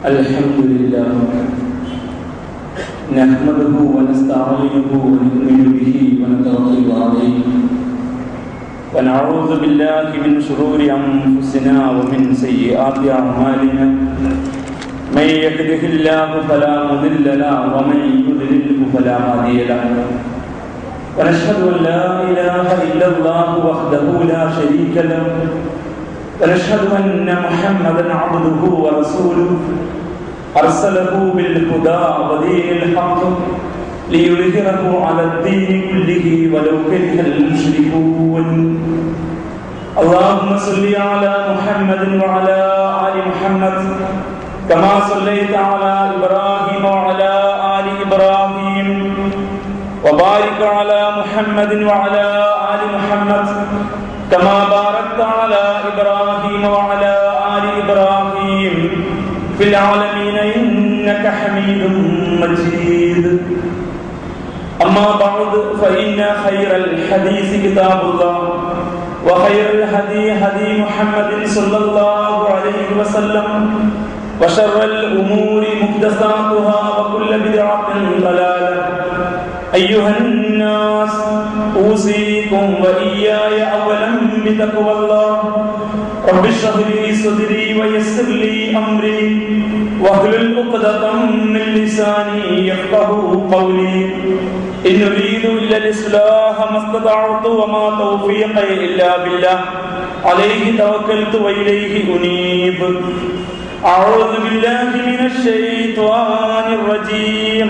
الحمد لله نحمده ونستعينه ونؤمن به ونتوكل عليه ونعوذ بالله من شرور أنفسنا ومن سيئات أعمالنا من يهده الله فلا مضل له ومن يضلل فلا هادي له ونشهد أن لا إله إلا الله وحده لا شريك له ونشهد أن محمدا عبده ورسوله أرسله بالهدى ودين الحق ليظهره على الدين كله ولو كره المشركون اللهم صل على محمد وعلى آل محمد كما صليت على إبراهيم وعلى آل إبراهيم وبارك على محمد وعلى آل محمد كما باركت على إبراهيم وعلى آل إبراهيم في العالمين إنك حميد مجيد أما بعد فإن خير الحديث كتاب الله وخير الهدي هدي محمد صلى الله عليه وسلم وشر الأمور محدثاتها وكل بدعة ضلالة أيها الناس أوصيكم وإياي أولا بتقوى الله رب اشرح لي صدري ويسر لي أمري واحلل عقدة من لساني يفقهوا قولي إن أريد إلا الإصلاح ما استطعت وما توفيقي إلا بالله عليه توكلت وإليه أنيب أعوذ بالله من الشيطان الرجيم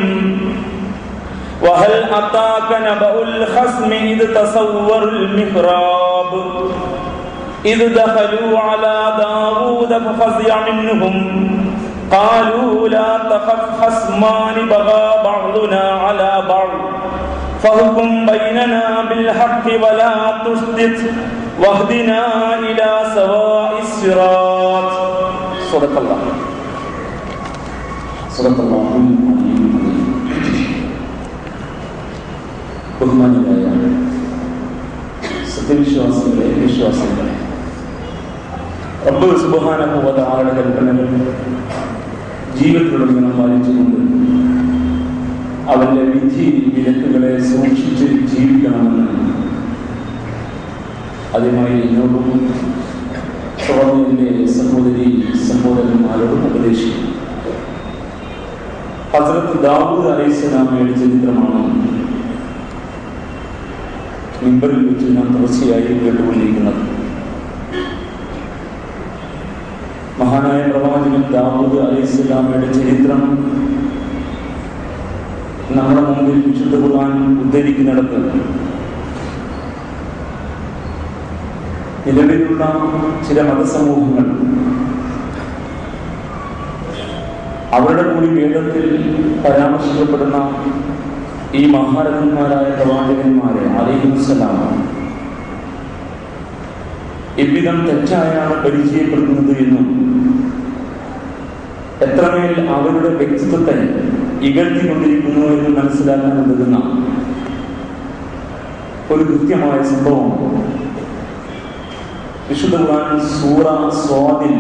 وهل أتاك نبأ الخصم إذ تصوروا المحراب إذ دخلوا على داود ففزع منهم قالوا لا تخف خصمان بغى بعضنا على بعض فاحكم بيننا بالحق ولا تشتت واهدنا إلى سواء الصراط صدق الله ബഹുമാനിയായ സത്യവിശ്വാസികളെ വിശ്വാസികളെ റബ്ബ് സുബ്ഹാനഹു വ തആലയുടെ കൽപ്പനകൾ ജീവിതത്തിലുടനീളം പാലിച്ചുകൊണ്ട് അവന്റെ വിധി വിലക്കുകളെ സൂക്ഷിച്ച് ജീവിക്കണമെന്ന് ആദ്യമായി എന്നോടും സഹോദരന്റെ സഹോദരന്മാരോടും ഉപദേശിക്കുന്നു. ഹസ്രത്ത് ദാവൂദ് അലൈഹിസ്സലാമയുടെ ചരിത്രമാണ് മിമ്പറിൽ വെച്ച് നാം തുടർച്ചയായി കേട്ടുകൊണ്ടിരിക്കുന്നത്. മഹാനായ പ്രവാചകൻ ദാവൂദ് അലൈഹിസ്സലാമയുടെ ചരിത്രം നമ്മുടെ മുമ്പിൽ വിശുദ്ധ ഖുർആൻ ഉദ്ധരിക്കുന്നിടത്ത് നിലവിലുള്ള ചില മതസമൂഹങ്ങൾ അവരുടെ കൂടി വേദത്തിൽ പരാമർശിക്കപ്പെടുന്ന ഈ മഹാരഥന്മാരായ പ്രവാചകന്മാരെ അലൈഹിസ്സലാം എவ்விதം തെറ്റായാണ് പരിചയപ്പെടുത്തുന്നത് എന്നും എത്രമേൽ അവരുടെ വ്യക്തിത്വത്തെ ഇകഴ്ത്തിക്കൊണ്ടിരിക്കുന്നു എന്ന് മനസ്സിലാക്കാൻ ഉതകുന്ന ഒരു കൃത്യമായ സംഭവം വിശുദ്ധ ഖുർആൻ സൂറ സ്വാദിൽ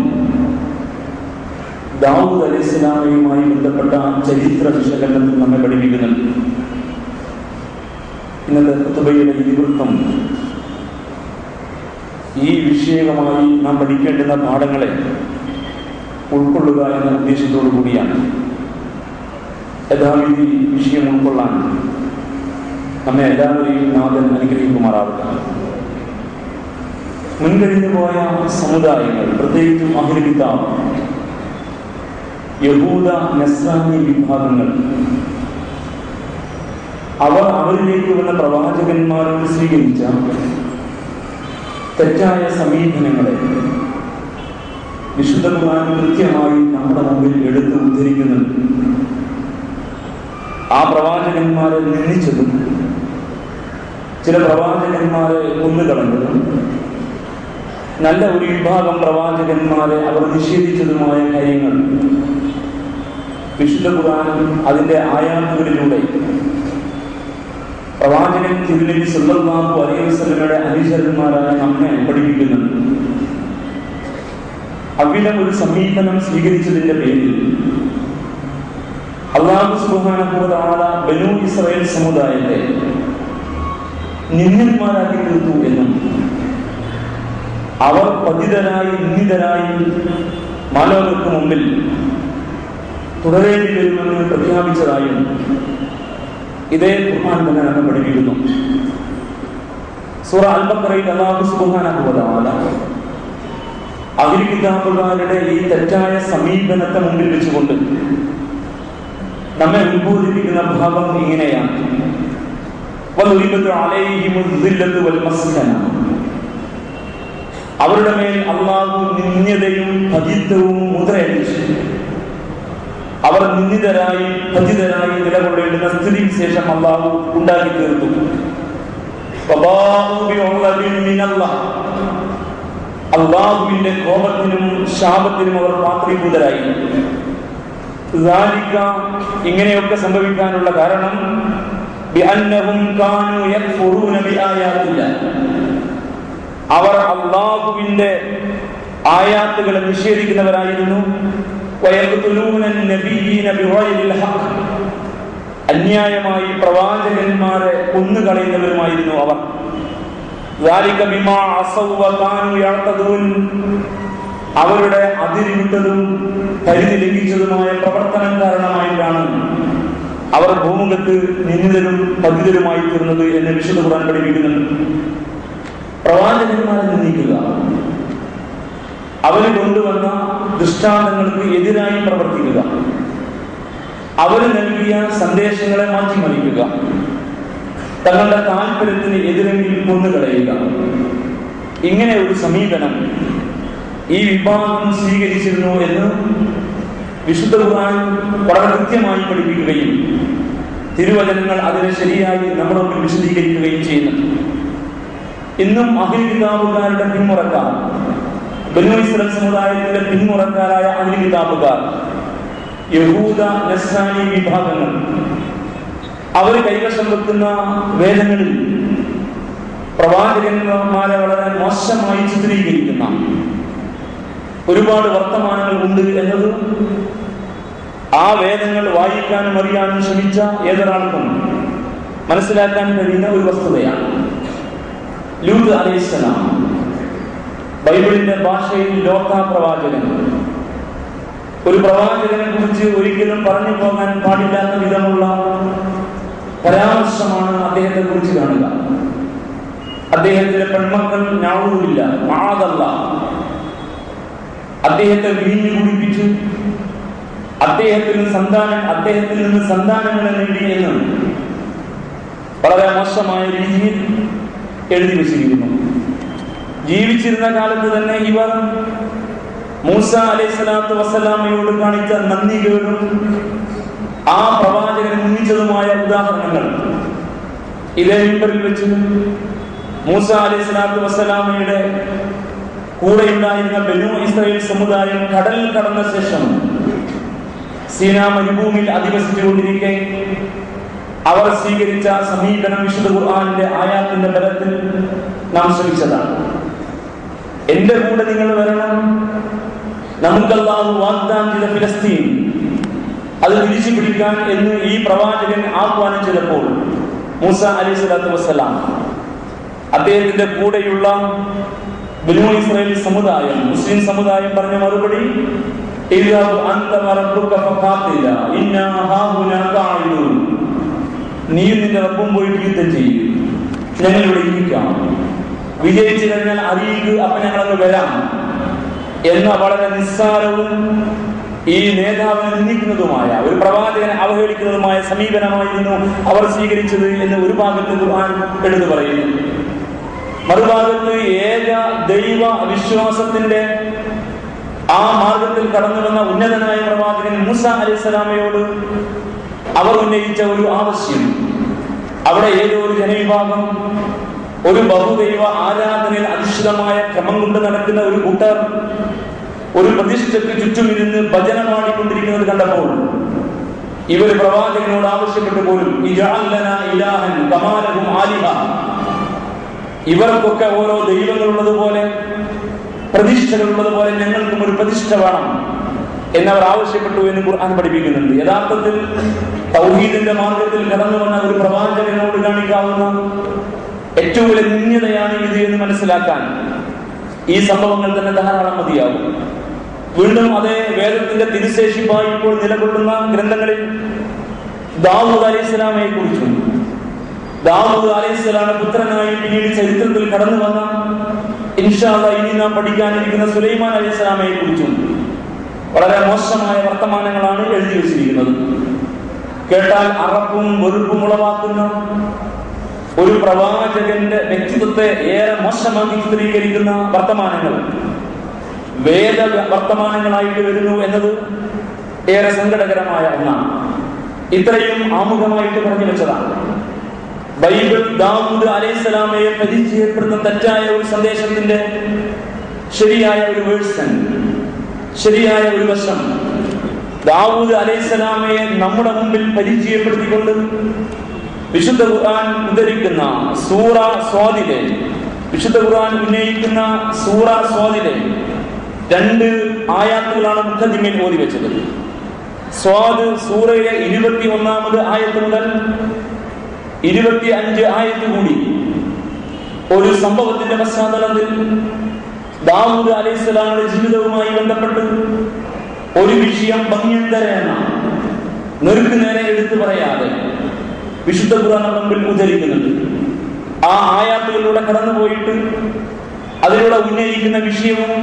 ദാവൂദ് അലൈഹിസ്സലാമയുമായി ബന്ധപ്പെട്ട ചരിത്ര വിശകലനത്തിൽ നമ്മെ പഠിപ്പിക്കുന്നുണ്ട്. ഇന്നത്തെ ഖുതുബയുടെ ഇതിവൃത്തം ഈ വിഷയകമായി നാം പഠിക്കേണ്ടുന്ന പാഠങ്ങളെ ഉൾക്കൊള്ളുക എന്ന ഉദ്ദേശത്തോടു കൂടിയാണ്. യഥാവിധി വിഷയം ഉൾക്കൊള്ളാൻ നമ്മെ എല്ലാവരെയും നാഥൻ അനുഗ്രഹിക്കുമാറാവുക. മുൻകഴിഞ്ഞു പോയ സമുദായങ്ങൾ, പ്രത്യേകിച്ചും അഹ്ലുൽ കിതാബ്, യഹൂദ നസ്രാനി വിഭാഗങ്ങൾ, അവർ അവരിലേക്ക് വന്ന പ്രവാചകന്മാരോട് സ്വീകരിച്ച തെറ്റായ സമീപനങ്ങളെ വിശുദ്ധ ഖുർആൻ കൃത്യമായി നമ്മുടെ മുമ്പിൽ എടുത്ത് ഉദ്ധരിക്കുന്നുണ്ട്. ആ പ്രവാചകന്മാരെ നിന്ദിച്ചതും ചില പ്രവാചകന്മാരെ കൊന്നുകളഞ്ഞതും നല്ല ഒരു വിഭാഗം പ്രവാചകന്മാരെ അവർ നിഷേധിച്ചതുമായ കാര്യങ്ങൾ വിശുദ്ധ ഖുർആൻ അതിന്റെ ആയാത്തുകളിലൂടെ പ്രവാചകൻ തിരുനബി സല്ലല്ലാഹു അലൈഹി വസല്ലമയുടെ അനുചരന്മാരായ നമ്മെ പഠിപ്പിക്കുന്നുണ്ട്. അവിധം ഒരു സമീപനം സ്വീകരിച്ചതിന്റെ പേരിൽ അല്ലാഹു സുബ്ഹാനഹു വ തആല ബനൂ ഇസ്രായേൽ സമുദായത്തെ നിന്ദന്മാരാക്കി തീർത്തു എന്നും അവർ പതിതരായി നിന്ദിതരായി മാനവർക്ക് മുമ്പിൽ തുടരേണ്ടി വരുമെന്ന് പ്രഖ്യാപിച്ചതായും ഇതേ ഖുർആൻ തന്നെ നമ്മെ പഠിപ്പിക്കുന്നു. സൂറ അൽ-ബഖറയിൽ അല്ലാഹു സുബ്ഹാനഹു വ തആല അഹ്ലു കിതാബുകാരുടെ ഈ തെറ്റായ സമീപനത്തെ മുമ്പിൽ വെച്ചുകൊണ്ട് നമ്മെ ഉത്ബോധിപ്പിക്കുന്ന ഭാഗം ഇങ്ങനെയാണ്: അവരുടെ മേൽ അല്ലാഹു നിന്ദ്യതയും പതിത്വവും മുദ്രയടിച്ചു. അവർ നിന്ദിതരായി പതിതരായി നിലകൊള്ളേണ്ടുന്ന സ്ഥിതിവിശേഷം അല്ലാഹു ഉണ്ടാക്കി തീർത്തു. അല്ലാഹുവിന്റെ കോപത്തിനും ശാപത്തിനും അവർ പാത്രീഭൂതരായി. ഇങ്ങനെയൊക്കെ സംഭവിക്കാനുള്ള കാരണം അവർ അല്ലാഹുവിന്റെ ആയാത്തുകളെ നിഷേധിക്കുന്നവരായിരുന്നു. അന്യായമായി പ്രവാചകന്മാരെ കൊന്നുകളയുന്നവരുമായിരുന്നു അവർ. അവരുടെ അതിരുവിട്ടതും പരിധി ലംഘിച്ചതുമായ പ്രവർത്തനം കാരണമായിട്ടാണ് അവർ ഭൂമുഖത്ത് നിന്ദിതരും പതിതരുമായി തീർന്നത് എന്ന് വിശുദ്ധ ഖുർആൻ പഠിപ്പിക്കുന്നുണ്ട്. പ്രവാചകന്മാരെ നിന്ദിക്കുക, അവര് കൊണ്ടുവന്ന ദൃഷ്ടാന്തങ്ങൾക്ക് എതിരായി പ്രവർത്തിക്കുക, അവര് നൽകിയ സന്ദേശങ്ങളെ മാറ്റിമറിക്കുക, തങ്ങളുടെ താല്പര്യത്തിന് എതിരെങ്കിൽ കൊന്നുകളയുക, ഇങ്ങനെ ഒരു സമീപനം ഈ വിഭാഗം സ്വീകരിച്ചിരുന്നു എന്ന് വിശുദ്ധ ഖുർആൻ വളരെ കൃത്യമായി പഠിപ്പിക്കുകയും തിരുവചനങ്ങൾ അതിനെ ശരിയായി നമ്മുടെ മുമ്പിൽ വിശദീകരിക്കുകയും ചെയ്യുന്നു. ഇന്നും അഹ്ലു കിതാബുകാരുടെ പിന്മുറക്കാർ, ബനൂ ഇസ്രായേൽ സമുദായത്തിലെ പിന്മുറക്കാരായ അഹ്ലു കിതാബുകാർ, യഹൂദ നസ്രാനി വിഭാഗങ്ങൾ, അവർ കൈവശം വെക്കുന്ന വേദങ്ങളിൽ പ്രവാചകന്മാരെ വളരെ മോശമായി ചിത്രീകരിക്കുന്ന ഒരുപാട് വർത്തമാനങ്ങൾ ഉണ്ട് എന്നത് ആ വേദങ്ങൾ വായിക്കാനും അറിയാനും ശ്രമിച്ച ഏതൊരാൾക്കും മനസ്സിലാക്കാൻ കഴിയുന്ന ഒരു വസ്തുതയാണ്. ലൂത്ത് അലൈഹിസ്സലാം, ബൈബിളിന്റെ ഭാഷയിൽ ലോക പ്രവാചകൻ, ഒരു പ്രവാചകനെ കുറിച്ച് ഒരിക്കലും പറഞ്ഞു പോകാൻ പാടില്ലാത്ത വിധമുള്ള പരാമർശമാണ് അദ്ദേഹത്തെ കുറിച്ച് കാണുക. അദ്ദേഹത്തിന്റെ പെൺമക്കൾ നഅൂദുബില്ല, മഅദല്ലാഹ്, അദ്ദേഹത്തെ വീഞ്ഞു കുടിപ്പിച്ചു, അദ്ദേഹത്തിൽ നിന്ന് സന്താനങ്ങളെ നേടി എന്ന് വളരെ മോശമായ രീതിയിൽ എഴുതി വെച്ചിരിക്കുന്നു. ജീവിച്ചിരുന്ന കാലത്ത് തന്നെ ഇവർ മൂസ അലൈഹിസ്സലാത്തു വസ്സലാമയോട് കാണിച്ച നന്ദികേടും ആ പ്രവാചകനെ നിന്ദിച്ചതുമായ ഉദാഹരണങ്ങൾ ഇതേ മിമ്പറിൽ വെച്ച് മൂസ അലൈഹിസ്സലാത്തു വസ്സലാമയുടെ കൂടെ ഉണ്ടായിരുന്ന ബനൂ ഇസ്രായേൽ സമുദായം കടൽ കടന്ന ശേഷം സീനാ മരുഭൂമിയിൽ അധിവസിച്ചുകൊണ്ടിരിക്കെ അവർ സ്വീകരിച്ച സമീപനം വിശുദ്ധ ഖുർആനിന്റെ ആയാത്തിന്റെ ബലത്തിൽ നാം ശ്രമിച്ചതാണ്. എന്റെ കൂടെ നിങ്ങൾ വരണം, നമുക്ക് അല്ലാഹു വാഗ്ദാനം ചെയ്ത ഫിലിസ്തീൻ അത് തിരിച്ചു പിടിക്കാൻ എന്ന് ഈ പ്രവാചകൻ ആഹ്വാനം ചെയ്തപ്പോൾ മൂസ അലൈഹിസ്സലാത്തു വസ്സലാം അദ്ദേഹത്തിന്റെ കൂടെയുള്ള ബനൂ ഇസ്രായേൽ സമുദായം, മുസ്ലിം സമുദായം പറഞ്ഞ മറുപടി, നീയും നിന്റെ റബ്ബും പോയിട്ട് യുദ്ധം ചെയ്യും, ഞങ്ങൾ ഇവിടെ ഇരിക്കാം, വിജയിച്ചു കഴിഞ്ഞാൽ അറിയിക്കുക, അപ്പൊ ഞങ്ങളങ്ങ് വരാം എന്ന വളരെ നിസ്സാരവും ഈ നേതാവിനെ നിന്ദിക്കുന്നതുമായ, ഒരു പ്രവാചകനെ അവഹേളിക്കുന്നതുമായ സമീപനമായിരുന്നു അവർ സ്വീകരിച്ചത് എന്ന് ഒരു ഭാഗത്ത് ഖുർആൻ എടുത്തു പറയുന്നു. മറുഭാഗത്ത് ഏക ദൈവ വിശ്വാസത്തിന്റെ ആ മാർഗത്തിൽ കടന്നു വന്ന ഉന്നതനായ പ്രവാചകൻ മൂസ അലൈഹിസ്സലാമയോട് അവർ ഉന്നയിച്ച ഒരു ആവശ്യം, അവിടെ ഏതോ ഒരു ജനവിഭാഗം ഒരു ബഹുദൈവ ആരാധനയിൽ അധിഷ്ഠിതമായ ക്രമം കൊണ്ട് നടക്കുന്ന ഒരു കൂട്ടർ ഒരു പ്രതിഷ്ഠയ്ക്ക് ചുറ്റുമിരുന്ന് ഭജന പാടിക്കൊണ്ടിരിക്കുന്നത് കണ്ടപ്പോൾ ഇവർ പ്രവാചകനോട് ആവശ്യപ്പെട്ടു പോലും, ഇവർക്കൊക്കെ ഓരോ ദൈവങ്ങളുള്ളതുപോലെ പ്രതിഷ്ഠകളുള്ളതുപോലെ ഞങ്ങൾക്കും ഒരു പ്രതിഷ്ഠ വേണം എന്നവർ ആവശ്യപ്പെട്ടു എന്ന് ഖുർആൻ പഠിപ്പിക്കുന്നുണ്ട്. യഥാർത്ഥത്തിൽ തൗഹീദിന്റെ മാർഗത്തിൽ കടന്നു വന്ന ഒരു പ്രവാചകനോട് കാണിക്കാവുന്ന ഏറ്റവും വലിയ നിന്ദ്യതയാണ് ഇത് എന്ന് മനസ്സിലാക്കാൻ ഈ സംഭവങ്ങൾ തന്നെ ധാരാളം മതിയാകും. വീണ്ടും അതേ വേദത്തിന്റെ തിരുശേഷിപ്പായി ഇപ്പോൾ നിലകൊള്ളുന്ന ഗ്രന്ഥങ്ങളിൽ ദാവൂദ് അലൈഹിസ്സലാമയെ കുറിച്ചും ദാവൂദ് അലൈഹിസ്സലാമിന്റെ പുത്രനായി പിന്നീട് ചരിത്രത്തിൽ കടന്നു വന്ന ഇൻഷാ അല്ലാഹ് ഇനി നാം പഠിക്കാനിരിക്കുന്ന സുലൈമാൻ അലൈഹിസ്സലാമയെ കുറിച്ചും വളരെ മോശമായ വർത്തമാനങ്ങളാണ് എഴുതി വച്ചിരിക്കുന്നത്. കേട്ടാൽ അറപ്പും വെറുപ്പും ഉളവാക്കുന്ന ഒരു പ്രവാചകന്റെ വ്യക്തിത്വത്തെ ഏറെ മോശമാക്കി ചിത്രീകരിക്കുന്ന വർത്തമാനങ്ങൾ വേദ വർത്തമാനങ്ങളായിട്ട് വരുന്നു എന്നത് ഏറെ സങ്കടകരമായ ഒന്നാണ്. ഇത്രയും ആമുഖമായിട്ട് പറഞ്ഞു വെച്ചതാണ്. ബൈബിൾ ദാവൂദ് അലൈഹിസ്സലാമയെ പരിചയപ്പെടുന്ന തെറ്റായ ഒരു സന്ദേശത്തിന്റെ ശരിയായ ഒരു വേഴ്സൺ, ശരിയായ ഒരു വശം ദാവൂദ് അലൈഹിസ്സലാമയെ നമ്മുടെ മുമ്പിൽ പരിചയപ്പെടുത്തിക്കൊണ്ട് വിശുദ്ധ ഖുർആൻ ഉദ്ധരിക്കുന്ന സൂറ സ്വാദിലെ, വിശുദ്ധ ഖുർആൻ ഉന്നയിക്കുന്ന സൂറ സ്വാദിലെ 2 ആയത്തുകളാണ് മുഖദ്ദിമയിൽ ഓതി വെച്ചത്. സ്വാദ് സൂറയിലെ 21ാമത് ആയത്ത് മുതൽ 25 ആയത്ത് കൂടി ഒരു സംഭവത്തിന്റെ പശ്ചാത്തലത്തിൽ ദാവൂദ് അലൈഹിസ്സലാമിന്റെ ജീവിതവുമായി ബന്ധപ്പെട്ട് ഒരു വിഷയം ഭംഗിയന്തരേന നേരെ എടുത്തു പറയാതെ വിശുദ്ധ ഖുർആൻ മുമ്പിൽ ഉദ്ധരിക്കുന്നുണ്ട്. ആ ആയത്തുകളിലൂടെ കടന്നുപോയിട്ട് അതിലൂടെ ഉന്നയിക്കുന്ന വിഷയവും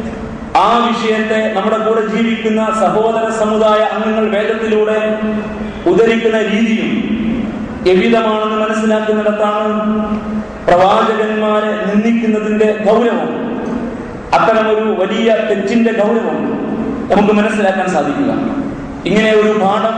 ആ വിഷയത്തെ നമ്മുടെ കൂടെ ജീവിക്കുന്ന സഹോദര സമുദായ അംഗങ്ങൾ വേദത്തിലൂടെ ഉദ്ധരിക്കുന്ന രീതിയും എവിധമാണെന്ന് മനസ്സിലാക്കുന്നിടത്താണ് പ്രവാചകന്മാരെ നിന്ദിക്കുന്നതിന്റെ ഗൗരവം, അത്തരമൊരു വലിയ തെറ്റിന്റെ ഗൗരവം നമുക്ക് മനസ്സിലാക്കാൻ സാധിക്കുക. ഇങ്ങനെ ഒരു പാഠം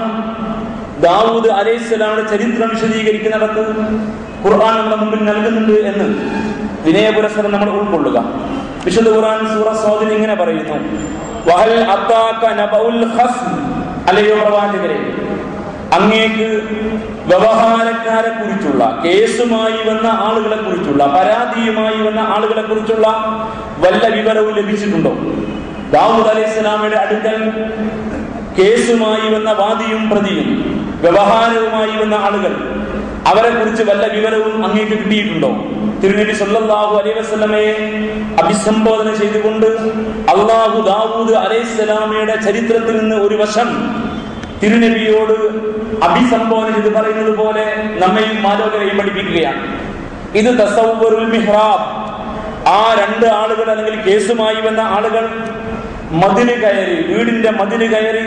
ദാവൂദ് അലൈഹിസ്സലാമിന്റെ ചരിത്രം വിശദീകരിക്കുന്നിടത്ത് ഖുർആൻ നമ്മുടെ മുമ്പിൽ നൽകുന്നുണ്ട് എന്ന് വിനയപുരസ്സരം നമ്മൾ ഉൾക്കൊള്ളുക. വിശുദ്ധ ഖുർആൻ സൂറ സ്വാദിൽ ഇങ്ങനെ പറയുന്നു, വഹൽ അതാക നബഉൽ ഖസ്ം, അല്ലയോ പ്രവാചകരെ, അങ്ങേക്ക് വ്യവഹാരക്കാരെ കുറിച്ചുള്ള, കേസുമായി വന്ന ആളുകളെ കുറിച്ചുള്ള, പരാതിയുമായി വന്ന ആളുകളെ കുറിച്ചുള്ള വല്ല വിവരവും ലഭിച്ചിട്ടുണ്ടോ? ദാവൂദ് അലൈഹിസ്സലാമയുടെ അടുക്കൽ കേസുമായി വന്ന വാദിയും പ്രതിയും വ്യവഹാരവുമായി വന്ന ആളുകൾ, അവരെ കുറിച്ച് വല്ല വിവരവും അങ്ങേക്ക് കിട്ടിയിട്ടുണ്ടോ? തിരുനബി സല്ലല്ലാഹു അലൈഹി വസല്ലമയെ അഭിസംബോധന ചെയ്തുകൊണ്ട് അല്ലാഹു ദാവൂദ് അലൈഹിസ്സലാമയുടെ ചരിത്രത്തിൽ നിന്ന് ഒരു വശം തിരുനബിയോട് അഭിസംബോധന ചെയ്ത് പറയുന്നത് പോലെ നമ്മയും മാലോകരെയും പഠിപ്പിക്കുകയാണ്. ഇത് തസവ്വുറുൽ മിഹ്റാബ്, ആ 2 ആളുകൾ അല്ലെങ്കിൽ കേസുമായി വന്ന ആളുകൾ മതില് കയറി, വീടിന്റെ മതില് കയറി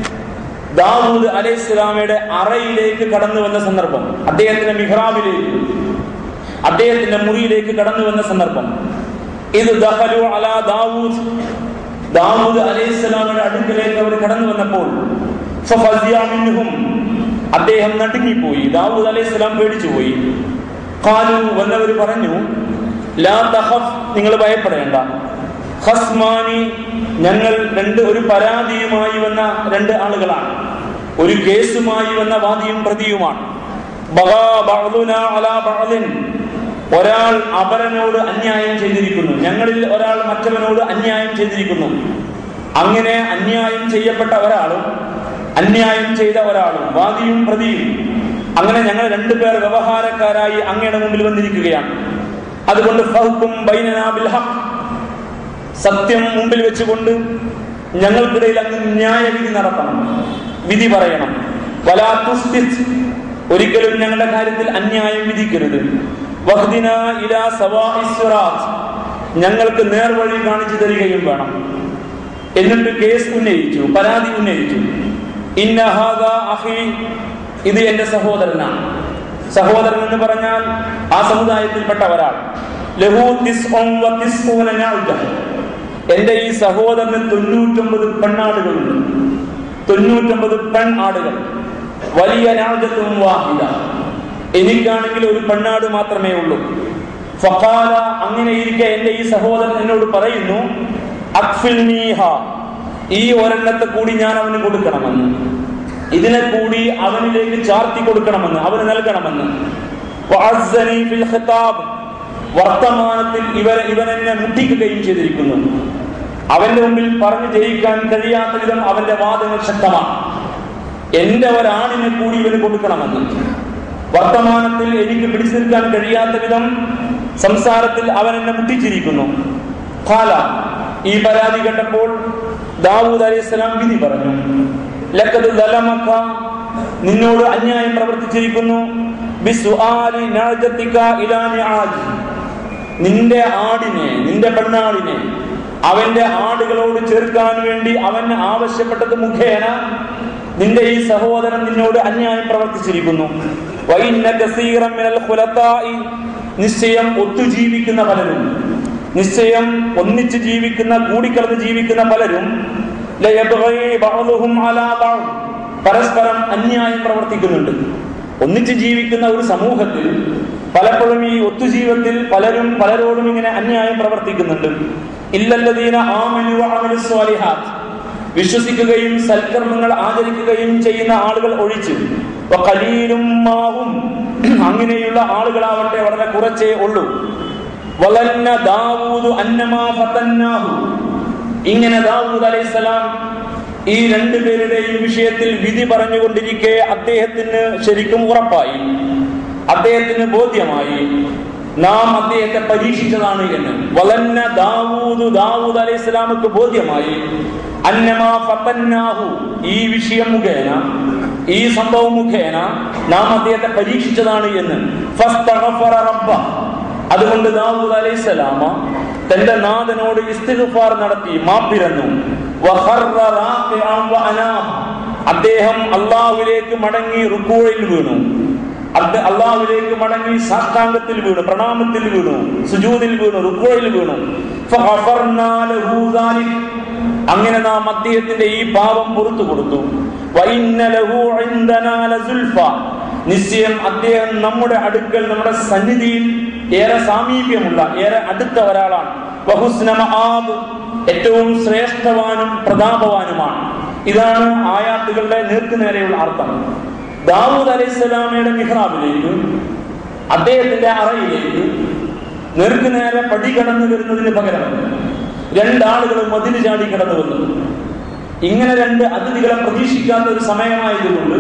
ദാവൂദ് അലൈഹിസ്സലാമയുടെ അറയിലേക്ക് കടന്നു വന്ന സന്ദർഭം, അദ്ദേഹത്തിന്റെ മിഹ്റാബിലേക്ക്, അദ്ദേഹത്തിന്റെ മുറിയിലേക്ക് കടന്നു വന്ന സന്ദർഭം. ഇത് ദഖലു അലാ ദാവൂദ്, ദാവൂദ് അലൈഹിസ്സലാമയുടെ അടുക്കലേക്ക് അവർ കടന്നു വന്നപ്പോൾ ഫഫസിയ മിൻഹും, അദ്ദേഹം നടുങ്ങിപ്പോയി, ദാവൂദ് അലൈഹിസ്സലാം പേടിച്ചുപോയി. ഖാലു, വന്നവർ പറഞ്ഞു, ലാ തഖഫ്, നിങ്ങൾ ഭയപ്പെടേണ്ട, ഖസ്മാനി, ഞങ്ങൾ ഒരു പരാതിയുമായി വന്ന 2 ആളുകളാണ്, ഒരു കേസുമായി വന്ന വാദിയും പ്രതിയുമാണ്. ബഗാ ബഅ്ദുനാ അലാ ബഅ്ദിൻ, ഒരാൾ അപരനോട് അന്യായം ചെയ്തിരിക്കുന്നു, ഞങ്ങളിൽ ഒരാൾ മറ്റവനോട് അന്യായം ചെയ്തിരിക്കുന്നു. അങ്ങനെ അന്യായം ചെയ്യപ്പെട്ട ഒരാളും അന്യായം ചെയ്ത ഒരാളും, വാദിയും പ്രതിയും, അങ്ങനെ ഞങ്ങൾ 2 പേർ വ്യവഹാരക്കാരായി അങ്ങയുടെ മുമ്പിൽ വന്നിരിക്കുകയാണ്. അതുകൊണ്ട് ഫഹ്കും ബൈനനാ ബിൽ ഹഖ്, സത്യം മുമ്പിൽ വെച്ചുകൊണ്ട് ഞങ്ങൾക്കിടയിൽ അങ്ങ് ന്യായവിധി നടത്തണം, വിധി പറയണം. വലാ തുസ്തിത്, ഒരിക്കലും ഞങ്ങളുടെ കാര്യത്തിൽ അന്യായം വിധിക്കരുത്. വഹ്ദിനാ ഇലാ സവാഇസ് സിറാത്ത്, ഞങ്ങൾക്ക് നേർവഴി കാണിച്ചു തരികയും വേണം. എന്നിട്ട് കേസ് ഉന്നയിച്ചു, പരാതി ഉന്നയിച്ചു. ഇന്ന ഹാദാ അഖീ, ഇത് എന്റെ സഹോദരനാണ്. സഹോദരൻ എന്ന് പറഞ്ഞാൽ ആ സമുദായത്തിൽപ്പെട്ട ഒരാൾ. ലഹു തിസ്ഉൻ വ തിസ്ഊന നഅജ, എന്റെ ഈ സഹോദരന് 99 പെണ്ണാടുകളുണ്ട്, 99 പെൺ ആടുകൾ. വലിയ നഅജത്തുൻ വാഹിദ, എനിക്കാണെങ്കിൽ ഒരു പെണ്ണാട് മാത്രമേ ഉള്ളൂ. ഫഖാല, അങ്ങനെ ഇരിക്കെ എന്റെ ഈ സഹോദരൻ എന്നോട് പറയുന്നു, അക്ഫിൽനീഹ, ഈ ഒരെണ്ണത്തെ കൂടി ഞാൻ അവന് കൊടുക്കണമെന്ന്, ഇതിനെ കൂടി അവനിലേക്ക് ചാർത്തി കൊടുക്കണമെന്ന്, അവന് നൽകണമെന്ന്. വഅസ്സനി ഫിൽ ഖിതാബ്, വർത്തമാനത്തിൽ ഇവൻ എന്നെ മുട്ടിക്കുകയും ചെയ്തിരിക്കുന്നു. അവന്റെ മുമ്പിൽ പറഞ്ഞു ജയിക്കാൻ കഴിയാത്ത വിധം അവന്റെ വാദങ്ങൾ ശക്തമാണ്. എന്റെ ഒരാണിനെ കൂടി ഇവന് കൊടുക്കണമെന്ന് വർത്തമാനത്തിൽ എനിക്ക് പിടിച്ചു നിൽക്കാൻ കഴിയാത്ത വിധം സംസാരത്തിൽ അവൻ എന്നെ മുട്ടിച്ചിരിക്കുന്നു. ഖാല, ഈ പരാതി കേട്ടപ്പോൾ ദാവൂദ് അലൈഹിസ്സലാം വിധി പറഞ്ഞു. ലഖദ് ദലമക, നിന്നോട് അന്യായം പ്രവർത്തിച്ചിരിക്കുന്നു. ബിസുആലി നഅജതിക ഇലാ നിആജി, നിന്റെ ആടിനെ, നിന്റെ പെണ്ണാടിനെ അവന്റെ ആടുകളോട് ചേർക്കാൻ വേണ്ടി അവൻ ആവശ്യപ്പെട്ടത് മുഖേന നിന്റെ ഈ സഹോദരൻ നിന്നോട് അന്യായം പ്രവർത്തിച്ചിരിക്കുന്നു. വഇന്ന കസീറൻ മിനൽ ഖുലതാഇ, നിശ്ചയം ഒത്തുജീവിക്കുന്ന പലരും, നിശ്ചയം ഒന്നിച്ച് ജീവിക്കുന്ന, കൂടിക്കലർന്ന് ജീവിക്കുന്ന പലരും ലയബ്ഗി ബഅ്ദുഹും അലാ ബഅദ്, പരസ്പരം അന്യായം പ്രവർത്തിക്കുന്നുണ്ട്. ഒന്നിച്ച് ജീവിക്കുന്ന ഒരു സമൂഹത്തിൽ പലപ്പോഴും ഈ ഒത്തുജീവിതത്തിൽ പലരും പലരോടും ഇങ്ങനെ അന്യായം പ്രവർത്തിക്കുന്നുണ്ട്. ഇല്ലല്ലദീന ആമനു വഅമിലുസ് സ്വാലിഹാത്ത്, വിശ്വസിക്കുകയും സൽക്കർമ്മങ്ങൾ ആചരിക്കുകയും ചെയ്യുന്ന ആളുകൾ ഒഴിച്ച്, വഖലീലും മാഹും, അങ്ങനെയുള്ള ആളുകളാവട്ടെ വളരെ കുറച്ചേ ഉള്ളൂ. വലന്ന ദാവൂദ് അന്നമാ ഫതന്നാഹു, ഇങ്ങനെ ദാവൂദ് അലൈഹിസ്സലാം ഈ രണ്ടുപേരുടെയും വിഷയത്തിൽ വിധി പറഞ്ഞുകൊണ്ടിരിക്കെ അദ്ദേഹത്തിന് ശരിക്കും ഉറപ്പായി, അദ്ദേഹത്തിന് ബോധ്യമായി നാം അദ്ദേഹത്തെ പരീക്ഷിച്ചതാണ് എന്ന്. വലന്ന ദാവൂദ്, ദാവൂദ് അലൈഹിസ്സലാമുക്ക് ബോധ്യമായി അന്നമാ ഫതന്നാഹു, ഈ വിഷയം മുഖേന, ഈ സംഭവം മുഖേന നാം അദ്ദേഹത്തെ പരീക്ഷിച്ചതാണ് എന്ന്. ഫസ്തഗ്ഫറ റബ്ബ, അതുകൊണ്ട് ദാവൂദ് അലൈഹിസ്സലാം തന്റെ നാഥനോട് ഇസ്തിഗ്ഫാർ നടത്തി, മാപ്പിരന്നു. വഖറ റാഖിഅൻ വഅനാബ, അദ്ദേഹം അല്ലാഹുവിലേക്ക് മടങ്ങി റുകൂഇൽ വീണു, അല്ലാഹുവിലേക്ക് മടങ്ങി സാഷ്ടാംഗത്തിൽ വീണു, പ്രണാമത്തിൽ വീണു, സുജൂദിൽ വീണു, റുകൂഇൽ വീണു. ഫഗഫർനാ ലഹു ദാലിക, അങ്ങനെ നാം അദ്ദേഹത്തിന്റെ ഈ പാപം പുറത്തു കൊടുത്തു. വഇന്ന ലഹു ഇൻദനാ ലസുൽഫ, നിശ്ചയം അദ്ദേഹം നമ്മുടെ അടുക്കൽ, നമ്മുടെ സന്നിധിയിൽ ഏറെ സാമീപ്യമുള്ള, ഏറെ അടുത്ത ഒരാളാണ്. വഹുസ്ന മആബ്, ഏറ്റവും ശ്രേഷ്ഠവാനും പ്രതാപവാനുമാണ്. ഇതാണ് ആയാത്തുകളുടെ നേർക്കുനേരെയുള്ള അർത്ഥം. ദാവൂദ് അലൈഹിസ്സലാമയുടെ മിഹ്റാബിലേക്ക്, അദ്ദേഹത്തിന്റെ അറയിലേക്ക് നേർക്കുനേരെ പടി കടന്നു വരുന്നതിന് പകരം രണ്ടാളുകൾ മതിൽ ചാടി കടന്നു വന്നു. ഇങ്ങനെ രണ്ട് അതിഥികളെ പ്രതീക്ഷിക്കാത്ത ഒരു സമയമായതുകൊണ്ട്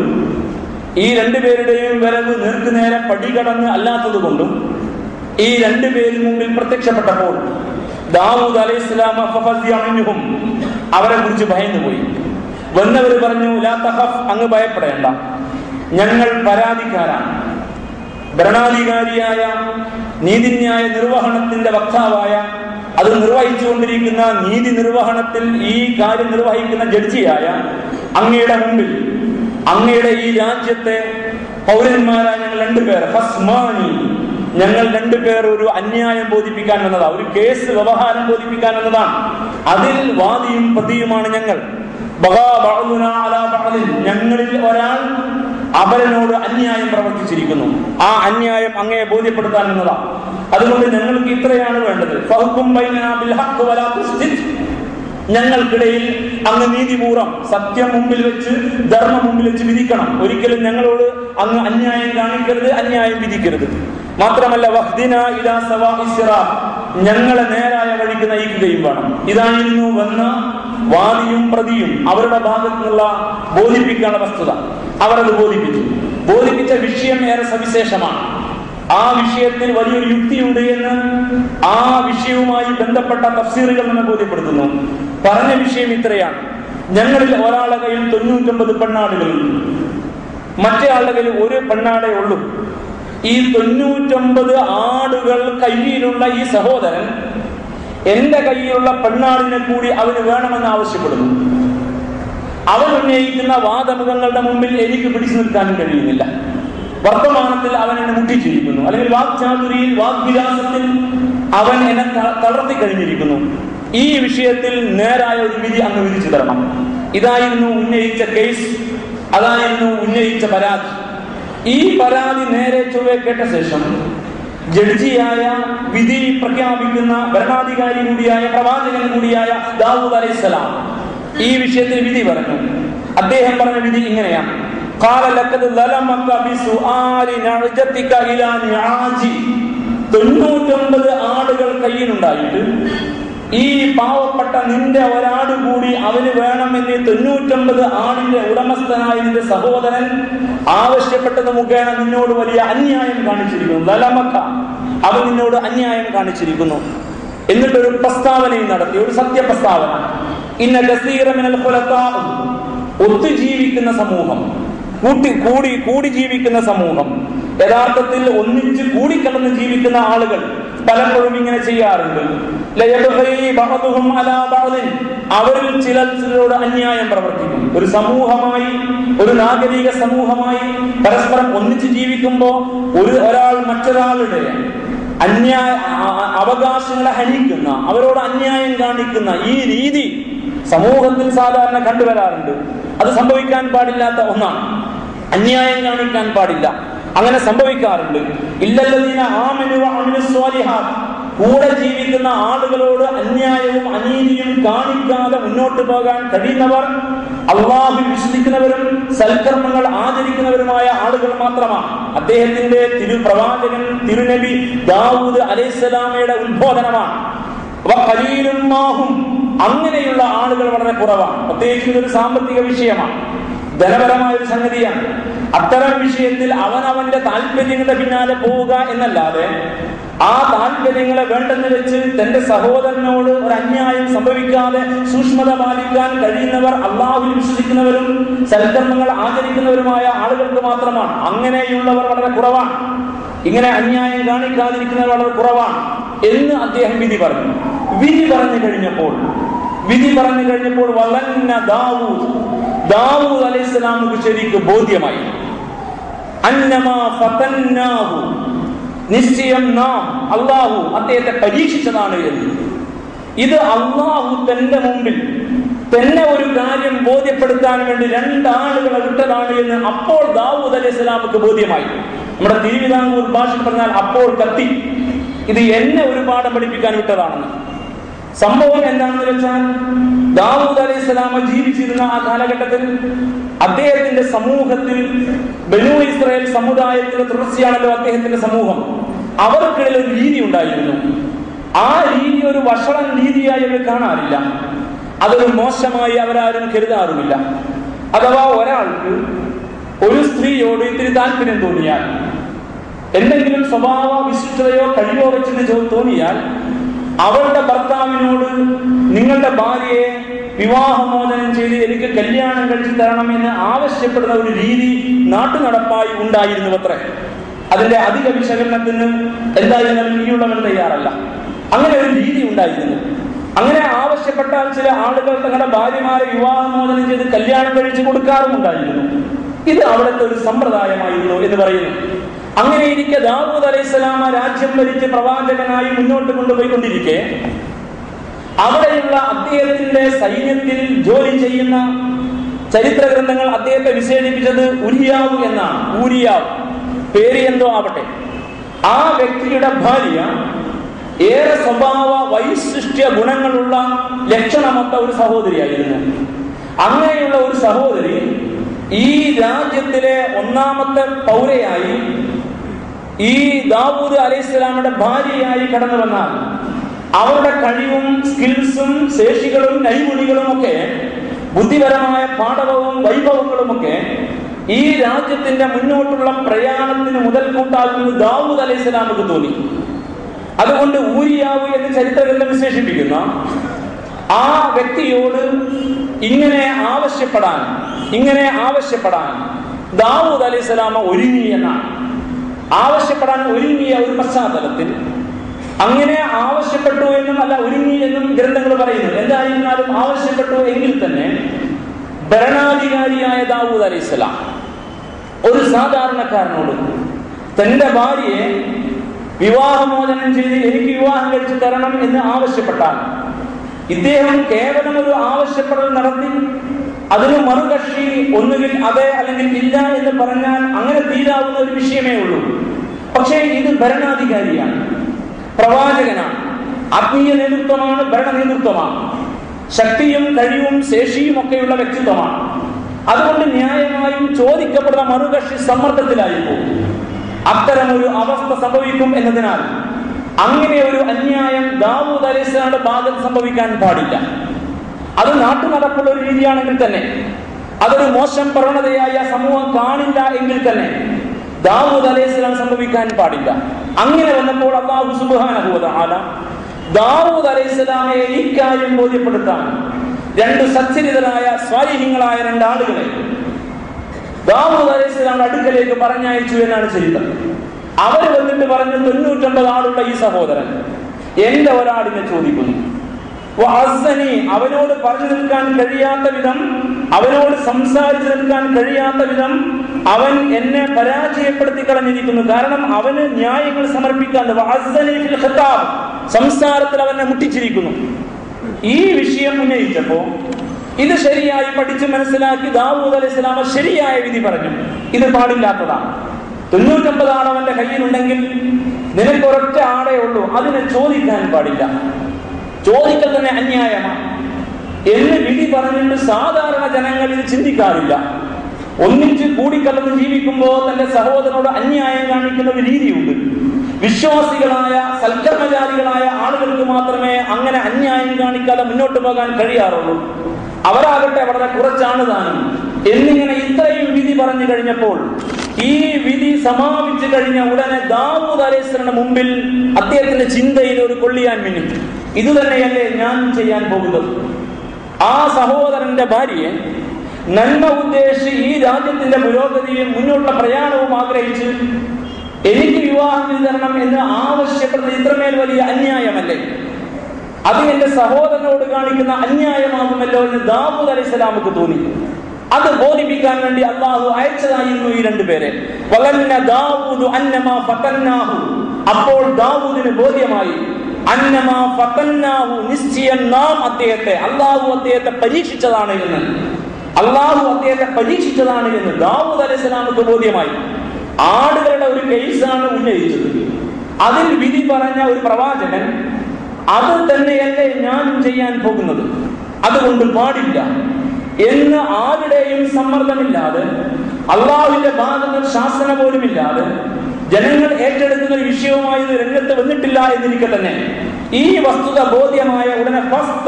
ഈ രണ്ടുപേരുടെയും വരവ് നേർക്കുനേരെ പടി കടന്ന് അല്ലാത്തത് കൊണ്ടും ഈ രണ്ടുപേരും മുമ്പിൽ പ്രത്യക്ഷപ്പെട്ടപ്പോൾ ദാവൂദ് അലൈഹിസ്സലാം അവരെ കുറിച്ച് ഭയന്നുപോയി. വന്നവർ പറഞ്ഞു, ലാ തഖഫ്, അങ്ങ് ഭയപ്പെടേണ്ട, ഞങ്ങൾ പരാതിക്കാരാണ്. ഭരണാധികാരിയായ, നീതിന്യായ നിർവഹണത്തിന്റെ വക്താവായ, അത് നിർവഹിച്ചുകൊണ്ടിരിക്കുന്ന, നീതി നിർവഹണത്തിൽ ഈ കാര്യം നിർവഹിക്കുന്ന ജഡ്ജിയായ അങ്ങയുടെ മുമ്പിൽ, അങ്ങയുടെ ഈ രാജ്യത്തെ പൗരന്മാരായ ഞങ്ങൾ രണ്ടുപേർ, ഫസ്മാനി, ഞങ്ങൾ രണ്ടുപേർ ഒരു അന്യായം ബോധിപ്പിക്കാൻ വന്നതാണ്, ഒരു കേസ് വ്യവഹാരം ബോധിപ്പിക്കാൻ വന്നതാണ്. അതിൽ വാദിയും പ്രതിയുമാണ് ഞങ്ങൾ. ഞങ്ങളിൽ ഒരാൾ അവരനോട് അന്യായം പ്രവർത്തിച്ചിരിക്കുന്നു, ആ അന്യായം അങ്ങയെ ബോധ്യപ്പെടുത്താൻ എന്നതാണ്. അതുകൊണ്ട് ഞങ്ങൾക്ക് ഇത്രയാണ് വേണ്ടത്. ഞങ്ങൾക്കിടയിൽ അങ്ങ് നീതിപൂർവം, സത്യം മുമ്പിൽ വെച്ച്, ധർമ്മം മുമ്പിൽ വെച്ച് വിധിക്കണം. ഒരിക്കലും ഞങ്ങളോട് അങ്ങ് അന്യായം കാണിക്കരുത്, അന്യായം വിധിക്കരുത്. മാത്രമല്ല വഹ്ദിന ഇലാ സവാഇ സിറാത്ത്, ഞങ്ങളെ നേരായ വഴിക്ക് നയിക്കുകയും വേണം. ഇതായിരുന്നു വന്ന വാദിയും പ്രതിയും അവരുടെ ഭാഗത്തുനിന്നുള്ള ബോധിപ്പിക്കാനുള്ള വസ്തുത. അവർ അത് ബോധിപ്പിച്ച വിഷയം ഏറെ സവിശേഷമാണ്. ആ വിഷയത്തിൽ വലിയൊരു യുക്തിയുണ്ട് എന്ന് ആ വിഷയവുമായി ബന്ധപ്പെട്ട തഫ്സീറുകൾ നമ്മെ ബോധ്യപ്പെടുത്തുന്നു. പറഞ്ഞ വിഷയം ഇത്രയാണ്: ഞങ്ങളിൽ ഒരാളുടെ കയ്യിൽ 99 പെണ്ണാടുകളുണ്ട്, മറ്റേ ആളുടെ കയ്യിൽ ഒരു പെണ്ണാടേ ഉള്ളൂ. ഈ 99 ആടുകൾ കയ്യിലുള്ള ഈ സഹോദരൻ എന്റെ കയ്യിലുള്ള പെണ്ണാടിനെ കൂടി അവന് വേണമെന്ന് ആവശ്യപ്പെടുന്നു. അവൻ ഉന്നയിക്കുന്ന വാദമുഖങ്ങളുടെ മുമ്പിൽ എനിക്ക് പിടിച്ചു നിൽക്കാൻ കഴിയുന്നില്ല. വർത്തമാനത്തിൽ അവൻ എന്നെ മുട്ടിച്ചിരിക്കുന്നു, അല്ലെങ്കിൽ വാക്ചാതുരിയിൽ, വാഗ്വിലാസത്തിൽ അവൻ എന്നെ തളർത്തി കഴിഞ്ഞിരിക്കുന്നു. ഈ വിഷയത്തിൽ നേരായ ഒരു വിധി അങ്ങ് വിധിച്ചു തരണം. ഇതായിരുന്നു ഉന്നയിച്ച കേസ്, അതായിരുന്നു ഉന്നയിച്ച പരാതി. ഈ പരാതി നേരെ ചൊവ്വേ കേട്ട ശേഷം ജഡ്ജിയായ, വിധി പ്രഖ്യാപിക്കുന്ന ഭരണാധികാരി കൂടിയായ, പ്രവാചകൻ കൂടിയായ ദാവൂദ് അലൈഹിസ്സലാം ഈ വിഷയത്തിൽ വിധി പറഞ്ഞു. അദ്ദേഹം പറഞ്ഞ വിധി ഇങ്ങനെയാണ്: ഖാല ലഖദ് ലലമക ബിസുആലി നഅജതിക ഇലാ നിആജി 99 ആടുകൾ കയ്യിലുണ്ടായിട്ട് ഈ പാവപ്പെട്ട നിന്റെ ഒരാട് കൂടി അവന് വേണമെന്ന് 99 ആടിന്റെ ഉടമസ്ഥനായ നിന്റെ സഹോദരൻ ആവശ്യപ്പെട്ടത് മുഖേന നിന്നോട് വലിയ അന്യായം കാണിച്ചിരിക്കുന്നു. ലലമക്ക, അവൻ നിന്നോട് അന്യായം കാണിച്ചിരിക്കുന്നു. എന്നിട്ടൊരു പ്രസ്താവനയും നടത്തി, ഒരു സത്യപ്രസ്താവന. ഇന്ന കസീറ മിനൽ ഖുലത്താ, ഒത്തുജീവിക്കുന്ന സമൂഹം, കൂടി ജീവിക്കുന്ന സമൂഹം, യഥാർത്ഥത്തിൽ ഒന്നിച്ച് കൂടിക്കലർന്ന് ജീവിക്കുന്ന ആളുകൾ പലപ്പോഴും ഇങ്ങനെ ചെയ്യാറുണ്ട്. അവരിൽ ചിലരോട് അന്യായം പ്രവർത്തിക്കും. ഒരു സമൂഹമായി, ഒരു നാഗരിക സമൂഹമായി പരസ്പരം ഒന്നിച്ച് ജീവിക്കുമ്പോൾ ഒരാൾ മറ്റൊരാളുടെ അവകാശങ്ങളെ ഹനിക്കുന്ന, അവരോട് അന്യായം കാണിക്കുന്ന ഈ രീതി സമൂഹത്തിൽ സാധാരണ കണ്ടുവരാറുണ്ട്. അത് സംഭവിക്കാൻ പാടില്ലാത്ത ഒന്നാണ്. അന്യായം കാണിക്കാൻ പാടില്ല. അങ്ങനെ സംഭവിക്കാറുണ്ട്. ഇല്ലല്ലദീന ആമനു വഅമിലു സ്വാലിഹാത്ത്, കൂടെ ജീവിക്കുന്ന ആളുകളോട് അന്യായവും അനീതിയും കാണിക്കാതെ മുന്നോട്ട് പോകാൻ കഴിയുന്നവർ അള്ളാഹുവിൽ വിശ്വസിക്കുന്നവരും സൽക്കർമ്മങ്ങൾ ആചരിക്കുന്നവരുമായ ആളുകൾ മാത്രമാണ്. അദ്ദേഹത്തിന്റെ തിരുപ്രവാചകൻ തിരുനബി ദാവൂദ് അലൈഹിസ്സലാമയുടെ ഉദ്ബോധനമാണ്. അങ്ങനെയുള്ള ആളുകൾ വളരെ കുറവാണ്. പ്രത്യേകിച്ച് ഇതൊരു സാമ്പത്തിക വിഷയമാണ്, ധനപരമായ ഒരു സംഗതിയാണ്. അത്തരം വിഷയത്തിൽ അവനവന്റെ താല്പര്യങ്ങളുടെ പിന്നാലെ പോവുക എന്നല്ലാതെ ആ താല്പര്യങ്ങളെ വേണ്ടെന്ന് വെച്ച് തന്റെ സഹോദരനോട് ഒരു അന്യായം സംഭവിക്കാതെ സൂക്ഷ്മത പാലിക്കാൻ കഴിയുന്നവർ അള്ളാഹുവിൽ വിശ്വസിക്കുന്നവരും സൽക്കർമ്മങ്ങൾ ആചരിക്കുന്നവരുമായ ആളുകൾക്ക് മാത്രമാണ്. അങ്ങനെയുള്ളവർ വളരെ കുറവാണ്. ഇങ്ങനെ അന്യായം കാണിക്കാതിരിക്കുന്നവർ വളരെ കുറവാണ് എന്ന് അദ്ദേഹം വിധി പറഞ്ഞു. വിധി പറഞ്ഞു കഴിഞ്ഞപ്പോൾ വലന്ന ദാവൂദ് അലൈഹിസ്സലാമുക്ക് ശരിക്കും ബോധ്യമായി. അന്നമാ ഫതന്നാഹു, നിശ്ചയം നാം അള്ളാഹു അദ്ദേഹത്തെ പരീക്ഷിച്ചതാണ് എന്ന്. ഇത് അള്ളാഹു തന്റെ മുമ്പിൽ തന്നെ ഒരു കാര്യം ബോധ്യപ്പെടുത്താൻ വേണ്ടി 2 ആളുകളെ വിട്ടതാണ് എന്ന് അപ്പോൾ ദാവൂദ് അലൈഹിസ്സലാമുക്ക് ബോധ്യമായി. നമ്മുടെ തിരുവിതാംകൂർ ഭാഷയിൽ പറഞ്ഞാൽ അപ്പോൾ കത്തി, ഇത് എന്നെ ഒരു പാഠം പഠിപ്പിക്കാൻ വിട്ടതാണെന്ന്. സംഭവം എന്താണെന്ന് വെച്ചാൽ ദാവൂദ് അലൈഹിസ്സലാമ ജീവിച്ചിരുന്ന ആ കാലഘട്ടത്തിൽ അദ്ദേഹത്തിന്റെ സമൂഹത്തിൽ ബനൂ ഇസ്രായേൽ സമുദായത്തിന്റെ തുടർച്ചയാണല്ലോ അദ്ദേഹത്തിന്റെ സമൂഹം. അവർക്കിടയിൽ ഒരു രീതി ഉണ്ടായിരുന്നു. ആ രീതി ഒരു വഷളൻ രീതിയായി അവർ കാണാറില്ല. അതൊരു മോശമായി അവരാരും കരുതാറുമില്ല. അഥവാ ഒരാൾക്ക് ഒരു സ്ത്രീയോട് ഇത്തിരി താല്പര്യം തോന്നിയാൽ, എന്തെങ്കിലും സ്വഭാവ വിശിഷ്ടതയോ കഴിവോ വെച്ചിട്ട് തോന്നിയാൽ, അവളുടെ ഭർത്താവിനോട് നിങ്ങളുടെ ഭാര്യയെ വിവാഹമോചനം ചെയ്ത് എനിക്ക് കല്യാണം കഴിച്ചു തരണമെന്ന് ആവശ്യപ്പെടുന്ന ഒരു രീതി നാട്ടുനടപ്പായി ഉണ്ടായിരുന്നു അത്രേ. അതിന്റെ അധിക വിശകലനത്തിന് എന്തായിരുന്നാലും ഇനിയുള്ളവൻ തയ്യാറല്ല. അങ്ങനെ ഒരു രീതി ഉണ്ടായിരുന്നു. അങ്ങനെ ആവശ്യപ്പെട്ടാൽ ചില ആളുകൾ തങ്ങളുടെ ഭാര്യമാരെ വിവാഹമോചനം ചെയ്ത് കല്യാണം കഴിച്ചു കൊടുക്കാറുമുണ്ടായിരുന്നു. ഇത് അവിടുത്തെ ഒരു സമ്പ്രദായമായിരുന്നു എന്ന് പറയുന്നു. അങ്ങനെ ഇരിക്കെ ദാവൂദ് അലൈഹിസ്സലാമ രാജ്യം ഭരിച്ച് പ്രവാചകനായി മുന്നോട്ട് കൊണ്ടുപോയിക്കൊണ്ടിരിക്കെ അവിടെയുള്ള അദ്ദേഹത്തിന്റെ സൈന്യത്തിൽ ജോലി ചെയ്യുന്ന ചരിത്ര ഗ്രന്ഥങ്ങൾ അദ്ദേഹത്തെ വിശേഷിപ്പിച്ചത് ഉരിയാവ് എന്നാണ്. ഊരിയാവ്, പേര് എന്തോ ആവട്ടെ. ആ വ്യക്തിയുടെ ഭാര്യ ഏറെ സ്വഭാവ വൈശിഷ്ട്യ ഗുണങ്ങളുള്ള ലക്ഷണമൊത്ത ഒരു സഹോദരിയായിരുന്നു. അങ്ങനെയുള്ള ഒരു സഹോദരി ഈ രാജ്യത്തിലെ 1ാമത്തെ പൗരയായി ഈ ദാവൂദ് അലൈഹിസ്സലാമയുടെ ഭാര്യയായി കടന്നു വന്നാൽ അവരുടെ കഴിവും സ്കിൽസും ശേഷികളും നൈപുണികളും ഒക്കെ, ബുദ്ധിപരമായ പാഠവും വൈഭവങ്ങളും ഒക്കെ ഈ രാജ്യത്തിന്റെ മുന്നോട്ടുള്ള പ്രയാണത്തിന് മുതൽക്കൂട്ടാകുമെന്ന് ദാവൂദ് അലൈഹിസ്സലാമുക്ക് തോന്നി. അതുകൊണ്ട് ഊരിയാവ് എന്ന് ചരിത്രഗ്രന്ഥം വിശേഷിപ്പിക്കുന്ന ആ വ്യക്തിയോട് ഇങ്ങനെ ആവശ്യപ്പെടാൻ ദാവൂദ് അലൈഹിസ്സലാമ ഒരുങ്ങി എന്നാണ്. ആവശ്യപ്പെടാൻ ഒരുങ്ങിയ ഒരു പശ്ചാത്തലത്തിൽ അങ്ങനെ ആവശ്യപ്പെട്ടു എന്നും അല്ല ഒരുങ്ങി എന്നും ഗ്രന്ഥങ്ങൾ പറയുന്നു. എന്തായിരുന്നാലും ആവശ്യപ്പെട്ടു എങ്കിൽ തന്നെ ഭരണാധികാരിയായ ദാവൂദ് അലൈഹിസ്സലാം ഒരു സാധാരണക്കാരനോട് തന്റെ ഭാര്യയെ വിവാഹമോചനം ചെയ്ത് എനിക്ക് വിവാഹം കഴിച്ചു തരണം എന്ന് ആവശ്യപ്പെട്ടാൽ ഇദ്ദേഹം കേവലം ഒരു ആവശ്യപ്പെടൽ നടത്തി അതിന് മറുകക്ഷി ഒന്നുകിൽ അതെ അല്ലെങ്കിൽ ഇല്ല എന്ന് പറഞ്ഞാൽ അങ്ങനെ തീരാവുന്ന ഒരു വിഷയമേ ഉള്ളൂ. പക്ഷേ ഇത് ഭരണാധികാരിയാണ്, പ്രവാചകനാണ്, ആത്മീയ നേതൃത്വമാണ്, ഭരണ നേതൃത്വമാണ്, ശക്തിയും കഴിവും ശേഷിയും ഒക്കെയുള്ള വ്യക്തിത്വമാണ്. അതുകൊണ്ട് ന്യായമായും ചോദിക്കപ്പെടുന്ന മറുകക്ഷി സമ്മർദ്ദത്തിലായി പോകും. അത്തരമൊരു അവസ്ഥ സംഭവിക്കും എന്നതിനാൽ അങ്ങനെ ഒരു അന്യായം ദാവൂദ് അലൈഹിസ്സലാമിന്റെ ഭാഗത്ത് സംഭവിക്കാൻ പാടില്ല. അത് നാട്ടു നടപ്പുള്ള ഒരു രീതിയാണെങ്കിൽ തന്നെ, അതൊരു മോശം പ്രവണതയായ സമൂഹം കാണില്ല എങ്കിൽ തന്നെ ദാവൂദ് അലൈഹിസ്സലാം സംഭവിക്കാൻ പാടില്ല. അങ്ങനെ വന്നപ്പോൾ അല്ലാഹു സുബ്ഹാനഹു വ തആല ദാവൂദ് അലൈഹിസ്സലാമെ ഇക്കാര്യം ബോധ്യപ്പെടുത്താൻ രണ്ട് സച്ചരിതരായ സ്വാലിഹീങ്ങളായ രണ്ടാളുകളെ ദാവൂദ് അലൈഹിസ്സലാമിന്റെ അടുക്കലേക്ക് പറഞ്ഞയച്ചു എന്നാണ് ചരിത്രം. അവർ വന്നിട്ട് പറഞ്ഞു, 99 ആളുള്ള ഈ സഹോദരൻ എന്റെ ഒരാളിനെ ചോദിക്കുന്നു, അവനോട് പറഞ്ഞു നിൽക്കാൻ കഴിയാത്ത വിധം, അവനോട് സംസാരിച്ചു നിൽക്കാൻ കഴിയാത്ത വിധം അവൻ എന്നെ പരാജയപ്പെടുത്തി കളഞ്ഞിരിക്കുന്നു. കാരണം അവന് ന്യായങ്ങൾ സമർപ്പിക്കാൻ സംസാരത്തിൽ അവനെ മുട്ടിച്ചിരിക്കുന്നു. ഈ വിഷയം ഉന്നയിച്ചപ്പോ ഇത് ശരിയായി പഠിച്ച് മനസ്സിലാക്കി ദാവൂദ് അലൈഹിസ്സലാം ശരിയായ വിധി പറഞ്ഞു. ഇത് പാടില്ലാത്തതാണ്. 99 ആൾ അവന്റെ കയ്യിലുണ്ടെങ്കിൽ നിനക്ക് ഒരൊറ്റ ആടേ ഉള്ളൂ, അതിനെ ചോദിക്കാൻ പാടില്ല, ചോദിക്കൽ തന്നെ അന്യായമാണ് എന്ന് വിധി പറഞ്ഞിട്ട് സാധാരണ ജനങ്ങൾ ഇത് ചിന്തിക്കാറില്ല. ഒന്നിച്ച് കൂടിക്കലർന്ന് ജീവിക്കുമ്പോൾ തന്റെ സഹോദരനോട് അന്യായം കാണിക്കുന്ന ഒരു രീതിയുണ്ട്. വിശ്വാസികളായ സൽക്കർമ്മചാരികളായ ആളുകൾക്ക് മാത്രമേ അങ്ങനെ അന്യായം കാണിക്കാതെ മുന്നോട്ട് പോകാൻ കഴിയാറുള്ളൂ. അവരാകട്ടെ വളരെ കുറച്ചാണ് താനും എന്നിങ്ങനെ ഇത്രയും വിധി പറഞ്ഞു കഴിഞ്ഞപ്പോൾ, ഈ വിധി സമാപിച്ചു കഴിഞ്ഞ ഉടനെ ദാവൂദ് അലൈഹിസ്സലാമിന്റെ മുമ്പിൽ അദ്ദേഹത്തിന്റെ ചിന്തയിൽ ഒരു കൊള്ളിയാൻ മിന്നിട്ടു. ഇത് തന്നെയല്ലേ ഞാൻ ചെയ്യാൻ പോകുന്നത്? ആ സഹോദരന്റെ ഭാര്യയെ നന്മ ഉദ്ദേശിച്ച് ഈ രാജ്യത്തിന്റെ പുരോഗതിയും മുന്നോട്ടുള്ള പ്രയാണവും ആഗ്രഹിച്ച് എനിക്ക് വിവാഹം ചെയ്തു തരണം എന്ന് ആവശ്യപ്പെടുന്നത് ഇത്രമേൽ വലിയ അന്യായമല്ലേ? അത് എന്റെ സഹോദരനോട് കാണിക്കുന്ന അന്യായമാകുമല്ലോ എന്ന് ദാവൂദ് അലൈഹിസ്സലാമുക്ക് തോന്നി. അത് ബോധിപ്പിക്കാൻ വേണ്ടി അല്ലാഹു അയച്ചതായിരുന്നു ഈ രണ്ടുപേരെ. അപ്പോൾ ദാവൂദിന് ബോധ്യമായി, നിശ്ചയം നാം അദ്ദേഹത്തെ, അല്ലാഹു അദ്ദേഹത്തെ പരീക്ഷിച്ചതാണ് എന്ന്, അല്ലാഹു അദ്ദേഹത്തെ പരീക്ഷിച്ചതാണ് എന്ന് ദാവൂദ് അലൈഹിസ്സലാമുക്ക് ബോധ്യമായി. ആടുകളുടെ ഒരു കേസാണ് ഉന്നയിച്ചത്. അതിൽ വിധി പറഞ്ഞ ഒരു പ്രവാചകൻ അത് തന്നെയല്ലേ ഞാനും ചെയ്യാൻ പോകുന്നത്, അതുകൊണ്ട് പാടില്ല എന്ന് ആരുടെയും സമ്മർദ്ദമില്ലാതെ, അള്ളാഹുവിന്റെ ഭാഗത്ത് ശാസന പോലുമില്ലാതെ ജനങ്ങൾ ഏറ്റെടുക്കുന്ന ഒരു വിഷയവുമായി രംഗത്ത് വന്നിട്ടില്ല എന്നിരിക്കെ തന്നെ ഈ വസ്തുത ബോധ്യമായ ഉടനെ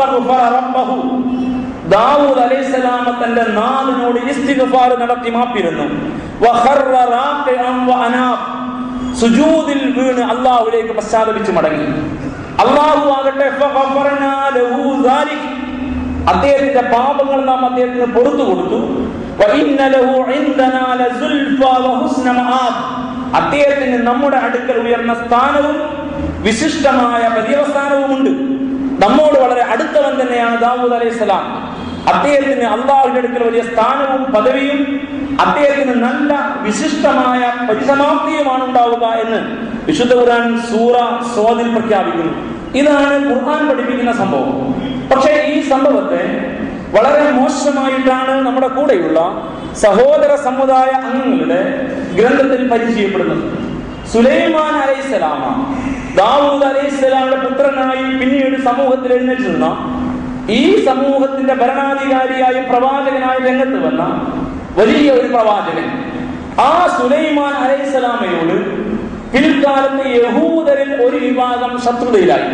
ദാവൂദ് അലൈഹിസ്സലാം തന്റെ നാഥനോട് ഇസ്തിഗ്ഫാർ നടത്തി മാപ്പിരുന്നു. സുജൂദിൽ വീണ് അള്ളാഹുവിലേക്ക് പശ്ചാത്തപിച്ച് മടങ്ങി. അള്ളാഹു ആകട്ടെ അദ്ദേഹത്തിന്റെ പാപങ്ങൾ നാം അദ്ദേഹത്തിന് പുറത്തു കൊടുത്തു. അദ്ദേഹത്തിന് നമ്മുടെ അടുക്കൽ ഉയർന്ന സ്ഥാനവും വിശിഷ്ടമായ പര്യവസാനവും ഉണ്ട്. നമ്മോട് വളരെ അടുത്തവൻ തന്നെയാണ് ദാവൂദ് അലൈഹിസ്സലാം. അദ്ദേഹത്തിന് അള്ളാഹുവിന്റെ അടുക്കൽ വലിയ സ്ഥാനവും പദവിയും അദ്ദേഹത്തിന് നല്ല വിശിഷ്ടമായ പരിസമാപ്തിയുമാണ് ഉണ്ടാവുക എന്ന് വിശുദ്ധ ഖുർആൻ സൂറ സ്വാദിൽ പ്രഖ്യാപിക്കുന്നു. ഇതാണ് ഖുർആൻ പഠിപ്പിക്കുന്ന സംഭവം. പക്ഷേ ഈ സംഭവത്തെ വളരെ മോശമായിട്ടാണ് നമ്മുടെ കൂടെയുള്ള സഹോദര സമുദായ അംഗങ്ങളുടെ ഗ്രന്ഥത്തിൽ പരിചയപ്പെടുന്നത്. സുലൈമാൻ അലൈഹിസ്സലാം ദാവൂദ് അലൈഹിസ്സലാമിന്റെ പുത്രനായി പിന്നീട് സമൂഹത്തിൽ എഴുന്നേറ്റ് നിന്ന, ഈ സമൂഹത്തിന്റെ ഭരണാധികാരിയായും പ്രവാചകനായും രംഗത്ത് വന്ന വലിയ ഒരു പ്രവാചകൻ, ആ സുലൈമാൻ അലൈഹിസ്സലാമയോട് പിൽക്കാലത്ത് യഹൂദരിൽ ഒരു വിഭാഗം ശത്രുതയിലായി.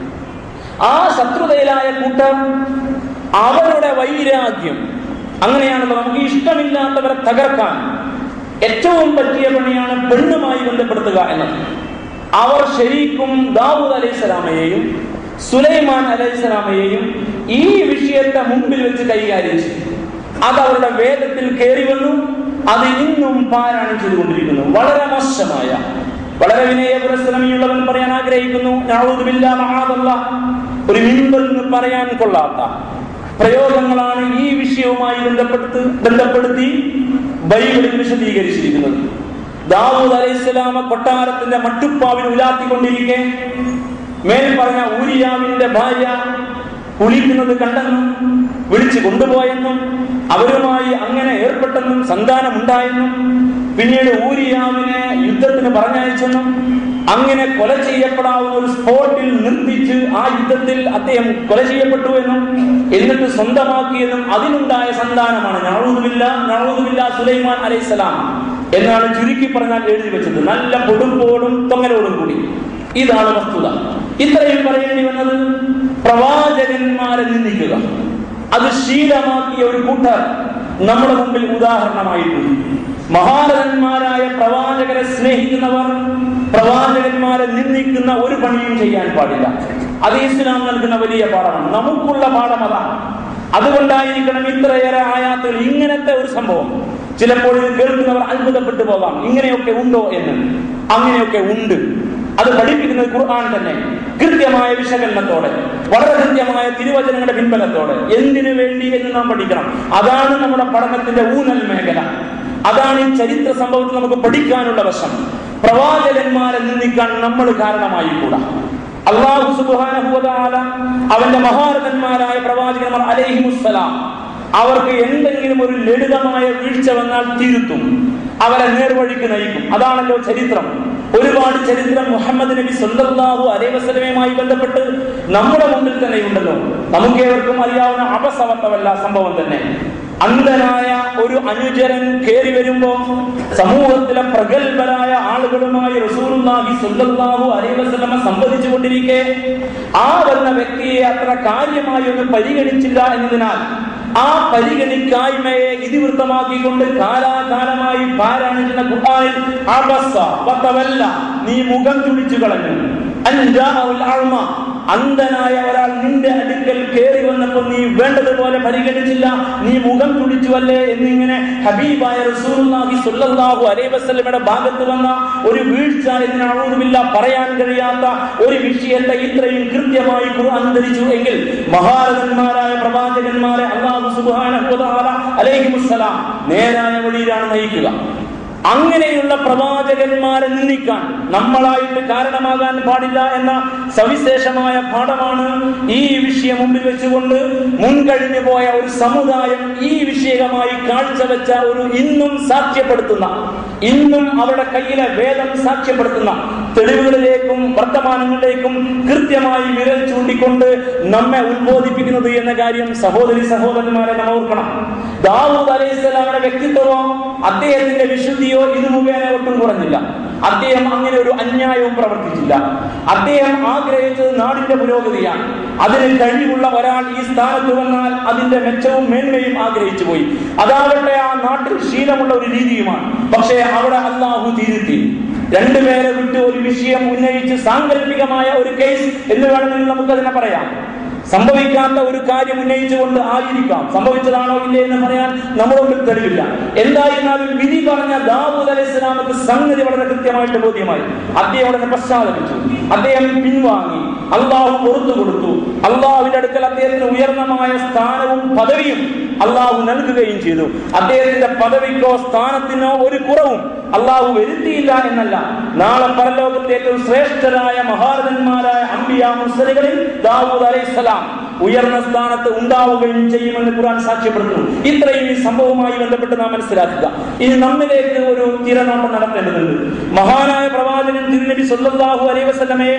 ആ ശത്രുതയിലായ കൂട്ടം അവരുടെ വൈരാഗ്യം അങ്ങനെയാണല്ലോ, നമുക്ക് ഇഷ്ടമില്ലാത്തവരെ തകർക്കാൻ ഏറ്റവും പറ്റിയ പണിയാണ് പെണ്ണുമായി ബന്ധപ്പെടുത്തുക എന്നത്. അവർ ശരിക്കും ദാവൂദ് അലൈഹിസ്സലാമയെയും സുലൈമാൻ അലൈഹിസ്സലാമയെയും ഈ വിഷയത്തെ മുമ്പിൽ വെച്ച് കൈകാര്യം ചെയ്തു. അത് അവരുടെ വേദത്തിൽ കയറി വന്നു. അത് ഇന്നും പാരായണം ചെയ്തുകൊണ്ടിരിക്കുന്നു. വളരെ മോശമായ, വളരെ വിനയപുരസ്സരമുള്ളവൻ പറയാൻ ആഗ്രഹിക്കുന്നു, നഊദു ബില്ലാഹി മഅദല്ലാഹ്, ഒരു മിമ്പറിൽ നിന്ന് പറയാൻ കൊള്ളാത്ത പ്രയോഗങ്ങളാണ് ഈ വിഷയവുമായി ബന്ധപ്പെടുത്തി ബൈബിളിൽ വിശദീകരിച്ചിരിക്കുന്നത്. ദാവൂദ് അലൈഹിസ്സലാം കൊട്ടാരത്തിന്റെ മട്ടുപ്പാവിൽ ഉലാത്തിക്കൊണ്ടിരിക്കെ മേൽ പറഞ്ഞ ഊരിയാവിന്റെ ഭാര്യ കുളിക്കുന്നത് കണ്ടെന്നും വിളിച്ചു കൊണ്ടുപോയെന്നും അവരുമായി അങ്ങനെ ഏർപ്പെട്ടെന്നും സന്താനമുണ്ടായെന്നും പിന്നീട് ഊരിയാവിനെ യുദ്ധത്തിന് പറഞ്ഞയച്ചെന്നും അങ്ങനെ കൊല ചെയ്യപ്പെടാവുന്ന ഒരു സ്പോട്ടിൽ നിർത്തിച്ച് ആ യുദ്ധത്തിൽ അദ്ദേഹം കൊല ചെയ്യപ്പെട്ടു എന്നും എന്നിട്ട് സ്വന്തമാക്കിയെന്നും അതിനുണ്ടായ സന്താനമാണ് നഊദുബില്ലാ സുലൈമാൻ അലൈഹിസ്സലാം എന്നാണ് ചുരുക്കി പറഞ്ഞാൽ എഴുതി വെച്ചത്. നല്ല പൊടുമ്പോടും തൊങ്ങലോടും കൂടി ഇതാണ് വസ്തുത. ഇത്രയും പറയേണ്ടി വന്നത് പ്രവാചകന്മാരെ നിന്ദിക്കുക, അത് ശീലമാക്കിയ ഒരു കൂട്ടർ നമ്മുടെ മുമ്പിൽ ഉദാഹരണമായിട്ടുണ്ട്. മഹാരഥന്മാരായ പ്രവാചകരെ സ്നേഹിക്കുന്നവർ പ്രവാചകന്മാരെ നിന്ദിക്കുന്ന ഒരു പണിയും ചെയ്യാൻ പാടില്ല. അത് ഇസ്ലാം നൽകുന്ന വലിയ പാഠമാണ്, നമുക്കുള്ള പാഠം അതാണ്. അതുകൊണ്ടായിരിക്കണം ഇത്രയേറെ ആയാത്തുകൾ. ഇങ്ങനത്തെ ഒരു സംഭവം ചിലപ്പോൾ ഇത് കേൾക്കുന്നവർ അത്ഭുതപ്പെട്ടു പോകാം, ഇങ്ങനെയൊക്കെ ഉണ്ടോ എന്ന്. അങ്ങനെയൊക്കെ ഉണ്ട്. അത് പഠിപ്പിക്കുന്നത് ഖുർആൻ തന്നെ, കൃത്യമായ വിശകലനത്തോടെ, വളരെ കൃത്യമായ തിരുവചനങ്ങളുടെ പിൻബലത്തോടെ. എന്തിനു വേണ്ടി എന്ന് നാം പഠിക്കണം. അതാണ് നമ്മുടെ പഠനത്തിന്റെ ഊന്നൽ മേഖല. അതാണ് ഈ ചരിത്ര സംഭവത്തിൽ നമുക്ക് പഠിക്കാനുള്ള വശം. പ്രവാചകന്മാരെ നിന്ദിക്കാൻ നമ്മൾ കാരണമായിക്കൂടാ. അല്ലാഹു സുബ്ഹാനഹു വ തആല അവന്റെ മഹാരഥന്മാരായ പ്രവാചകന്മാർ അലൈഹിമുസ്സലാം അവർക്ക് എന്തെങ്കിലും ഒരു ലളിതമായ വീഴ്ച വന്നാൽ തിരുത്തും, അവരെ നേർവഴിക്ക് നയിക്കും. അതാണല്ലോ ചരിത്രം. ഒരുപാട് ചരിത്രം മുഹമ്മദ് നബി സല്ലല്ലാഹു അലൈഹി വസല്ലമയുമായി ബന്ധപ്പെട്ട് നമ്മുടെ മുമ്പിൽ തന്നെ ഉണ്ടല്ലോ. നമുക്കേവർക്കും അറിയാവുന്ന അപസവത്തവല്ല സംഭവം തന്നെ. അന്ധനായ ഒരു അനുചരൻ കയറി വരുമ്പോ സമൂഹത്തിലെ പ്രഗത്ഭരായ ആളുകളുമായി റസൂലുള്ളാഹി സ്വല്ലല്ലാഹു അലൈഹി വസല്ലമ സംവദിച്ചു കൊണ്ടിരിക്കെ ആ വന്ന വ്യക്തിയെ അത്ര കാര്യമായി ഒന്നും പരിഗണിച്ചില്ല എന്നതിനാൽ ആ പരിഗണിക്കായ്മയെ ഇതിവൃത്തമാക്കിക്കൊണ്ട് കാലാകാലമായി പാരായണിക്കുന്ന ഖുർആനിൽ അബസ വതവല്ല, നീ മുഖം ചുളിച്ചു കളഞ്ഞു. അൻജാഉൽ അഅ്മ, അന്ധനായ ഒരാൾ നിന്റെ അടുക്കൽ കയറി വന്നപ്പോൾ നീ വേണ്ടതുപോലെ പരിഗണിച്ചില്ല, നീ മുഖം തുടിച്ചുവല്ലേ എന്നിങ്ങനെ ഹബീബായ റസൂലുള്ളാഹി സ്വല്ലല്ലാഹു അലൈഹി വസല്ലമയുടെ ഭാഗത്ത് വന്ന ഒരു വീഴ്ച എന്ന് അഊദുബില്ല പറയാൻ കഴിയാത്ത ഒരു വിഷയത്തെ ഇത്രയും കൃത്യമായി ഖുർആൻ ധരിച്ചു എങ്കിൽ മഹാരഥന്മാരായ പ്രവാചകന്മാരെ അല്ലാഹു സുബ്ഹാനഹു വ തആല അലൈഹിമുസ്സലാം നേരായ വഴിയിലാണ് നയിക്കുക. അങ്ങനെയുള്ള പ്രവാചകന്മാരെ നിന്ദിക്കാൻ നമ്മളായിട്ട് കാരണമാകാൻ പാടില്ല എന്ന സവിശേഷമായ പാഠമാണ് ഈ വിഷയം മുമ്പിൽ വെച്ചുകൊണ്ട് മുൻകഴിഞ്ഞു പോയ ഒരു സമുദായം ഈ വിഷയമായി കാഴ്ചവെച്ച ഒരു ഇന്നും സാക്ഷ്യപ്പെടുത്തുന്ന, ഇന്നും അവരുടെ കയ്യിലെ വേദം സാക്ഷ്യപ്പെടുത്തുന്ന തെളിവുകളിലേക്കും വർത്തമാനങ്ങളിലേക്കും കൃത്യമായി വിരൽ ചൂണ്ടിക്കൊണ്ട് നമ്മെ ഉത്ബോധിപ്പിക്കുന്നത് എന്ന കാര്യം സഹോദരി സഹോദരന്മാരെ നാം ഓർക്കണം. ദാവൂദ് അലൈഹിസ്സലാമിന്റെ വ്യക്തിത്വമോ അദ്ദേഹത്തിന്റെ വിശുദ്ധിയോ ഇത് മുഖേന ഒട്ടും കുറഞ്ഞില്ല. അദ്ദേഹം അങ്ങനെ ഒരു അന്യായവും പ്രവർത്തിച്ചില്ല. അദ്ദേഹം ആഗ്രഹിച്ചത് നാടിന്റെ പുരോഗതിയാണ്. അതിന് കഴിവുള്ള ഒരാൾ ഈ സ്ഥാനത്ത് വന്നാൽ അതിന്റെ മെച്ചവും മേന്മയും ആഗ്രഹിച്ചു പോയി. അതാവട്ടെ ആ നാട്ടിൽ ശീലമുള്ള ഒരു രീതിയുമാണ്. പക്ഷേ അവിടെ അല്ലാഹു തിരുത്തി. രണ്ടുപേരെ വിട്ട് ഒരു വിഷയം ഉന്നയിച്ച് സാങ്കല്പികമായ ഒരു കേസ് എന്ന് വേണമെങ്കിൽ നമുക്കതിനെ പറയാം. സംഭവിക്കാത്ത ഒരു കാര്യം ഉന്നയിച്ചുകൊണ്ട് ആയിരിക്കാം, സംഭവിച്ചതാണോ ഇല്ലേ എന്ന് പറയാൻ നമ്മുടെ മുമ്പിൽ തെളിവില്ല. എന്തായിരുന്നാലും വിധി പറഞ്ഞ ദാവൂദ് അലൈഹിസ്സലാമിന് സംഗതി വളരെ കൃത്യമായിട്ട് ബോധ്യമായി. അദ്ദേഹം ഉടനെ പശ്ചാത്തപിച്ചു, അദ്ദേഹം പിൻവാങ്ങി, അള്ളാഹു പുറത്തു കൊടുത്തു. അള്ളാഹുവിന്റെ അടുക്കൽ അദ്ദേഹത്തിന് ഉയർന്നമായ സ്ഥാനവും പദവിയും അള്ളാഹു നൽകുകയും ചെയ്തു. അദ്ദേഹത്തിന്റെ പദവിക്കോ സ്ഥാനത്തിനോ ഒരു കുറവും അള്ളാഹു വരുത്തിയില്ല എന്നല്ല, നാളെ പരലോകത്തെ ഏറ്റവും ശ്രേഷ്ഠരായ മഹാരഥന്മാരായ അംബിയാ മുർസലുകളിൽ ദാവൂദ് അലൈഹിസ്സലാം ഉയർന്ന സ്ഥാനത്ത് ഉണ്ടാവുകയും ചെയ്യുമെന്ന് ഖുർആൻ സാക്ഷ്യപ്പെടുത്തുന്നു. ഇത്രയും ഈ സംഭവവുമായി ബന്ധപ്പെട്ട് നാം മനസ്സിലാക്കുക. ഇനി നമ്മിലേക്ക് ഒരു തിരനോട്ടം നടത്തേണ്ടതുണ്ട്. മഹാനായ പ്രവാചകൻ തിരുനബി സല്ലല്ലാഹു അലൈഹി വസല്ലമയെ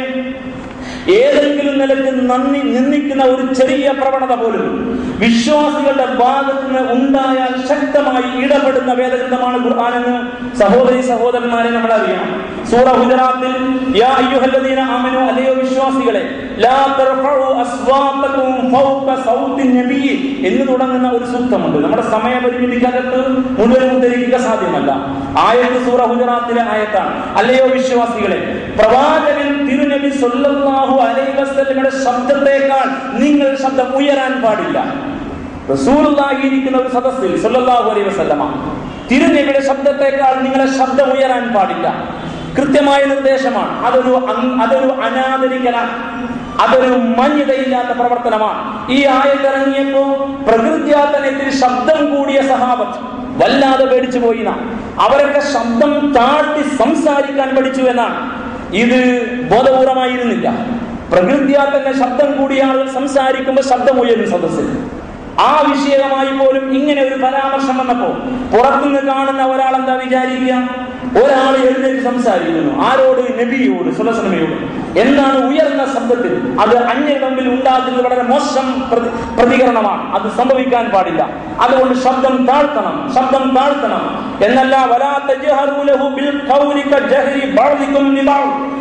ഏതെങ്കിലും നിലയ്ക്ക് നിന്ദിക്കുന്ന ഒരു ചെറിയ പ്രവണത പോലും വിശ്വാസികളുടെ ഭാഗത്ത് നിന്ന് ഉണ്ടായാൽ ശക്തമായി ഇടപെടുന്ന വേദഗ്രന്ഥമാണ് ഖുർആൻ എന്ന് സഹോദരി സഹോദരന്മാരെ നമ്മൾ അറിയണം. സൂറ ഹുജറാത്തിൽ യാ അയ്യുഹല്ലദീന ആമനൂ, അല്ലയോ വിശ്വാസികളെ, ലാ തർഫഉ അസ്വാതകും ഫൗക സൗത്തിൻ നബി എന്ന് തുടങ്ങുന്ന ഒരു സൂക്തമുണ്ട്. നമ്മുടെ സമയപരിമിതിക്കകത്ത് മുഴുവൻ ഉദ്ധരിക്കുക സാധ്യമല്ല. ആയത്ത് സൂറ ഹുജറാത്തിലെ ആയത്താണ്. അല്ലയോ വിശ്വാസികളെ, പ്രവാചകൻ തിരുനബി സല്ലല്ലാഹു അലൈഹി വസല്ലമയുടെ ശബ്ദത്തേക്കാൾ നിങ്ങൾ ശബ്ദം ഉയരാൻ പാടില്ല. റസൂലുള്ളാഹി ഇരിക്കുന്ന ഒരു സദസ്സിൽ സല്ലല്ലാഹു അലൈഹി വസല്ലമ തിരുനബിയുടെ ശബ്ദത്തേക്കാൾ നിങ്ങളെ ശബ്ദം ഉയരാൻ പാടില്ല. കൃത്യമായ നിർദ്ദേശമാണ്. അതൊരു അനാദരിക്കലാണ്, അതൊരു മാന്യതയില്ലാത്ത പ്രവർത്തനമാണ്. ഈ ആയത്തിറങ്ങിയപ്പോ പ്രകൃത്യാതനത്തിൽ ശബ്ദം കൂടിയ സഹാബത്ത് വല്ലാതെ പേടിച്ചു പോയി. അവരൊക്കെ ശബ്ദം താഴ്ത്തി സംസാരിക്കാൻ പഠിച്ചു എന്നാണ്. ഇത് ബോധപൂർവമായിരുന്നില്ല. പ്രകൃതിയാൽ തന്നെ ശബ്ദം കൂടിയ ആളുകൾ സംസാരിക്കുമ്പോൾ ശബ്ദം ഉയരും സദസ്സിൽ. ആ വിഷയമായി പോലും ഇങ്ങനെ ഒരു പരാമർശം വന്നപ്പോ പുറത്തുനിന്ന് കാണുന്ന ഒരാൾ എന്താ വിചാരിക്കുക? ഒരാൾ എഴുന്നേറ്റ് സംസാരിക്കുന്നു. ആരോട്? നബിയോട്, സുലസനമയോട്. എന്താണ്? ഉയർന്ന ശബ്ദത്തിൽ. അത് അന്യരുടെ മുമ്പിൽ ഉണ്ടാക്കുന്നത് വളരെ മോശം പ്രതികരണമാണ്. അത് സംഭവിക്കാൻ പാടില്ല. അതുകൊണ്ട് ശബ്ദം താഴ്ത്തണം, ശബ്ദം താഴ്ത്തണം എന്നല്ല. വലാ തജ്ഹറൂ ലഹു ബിൽ ഖൗലി കജഹരി ബഅദികും ലിബഅദ്,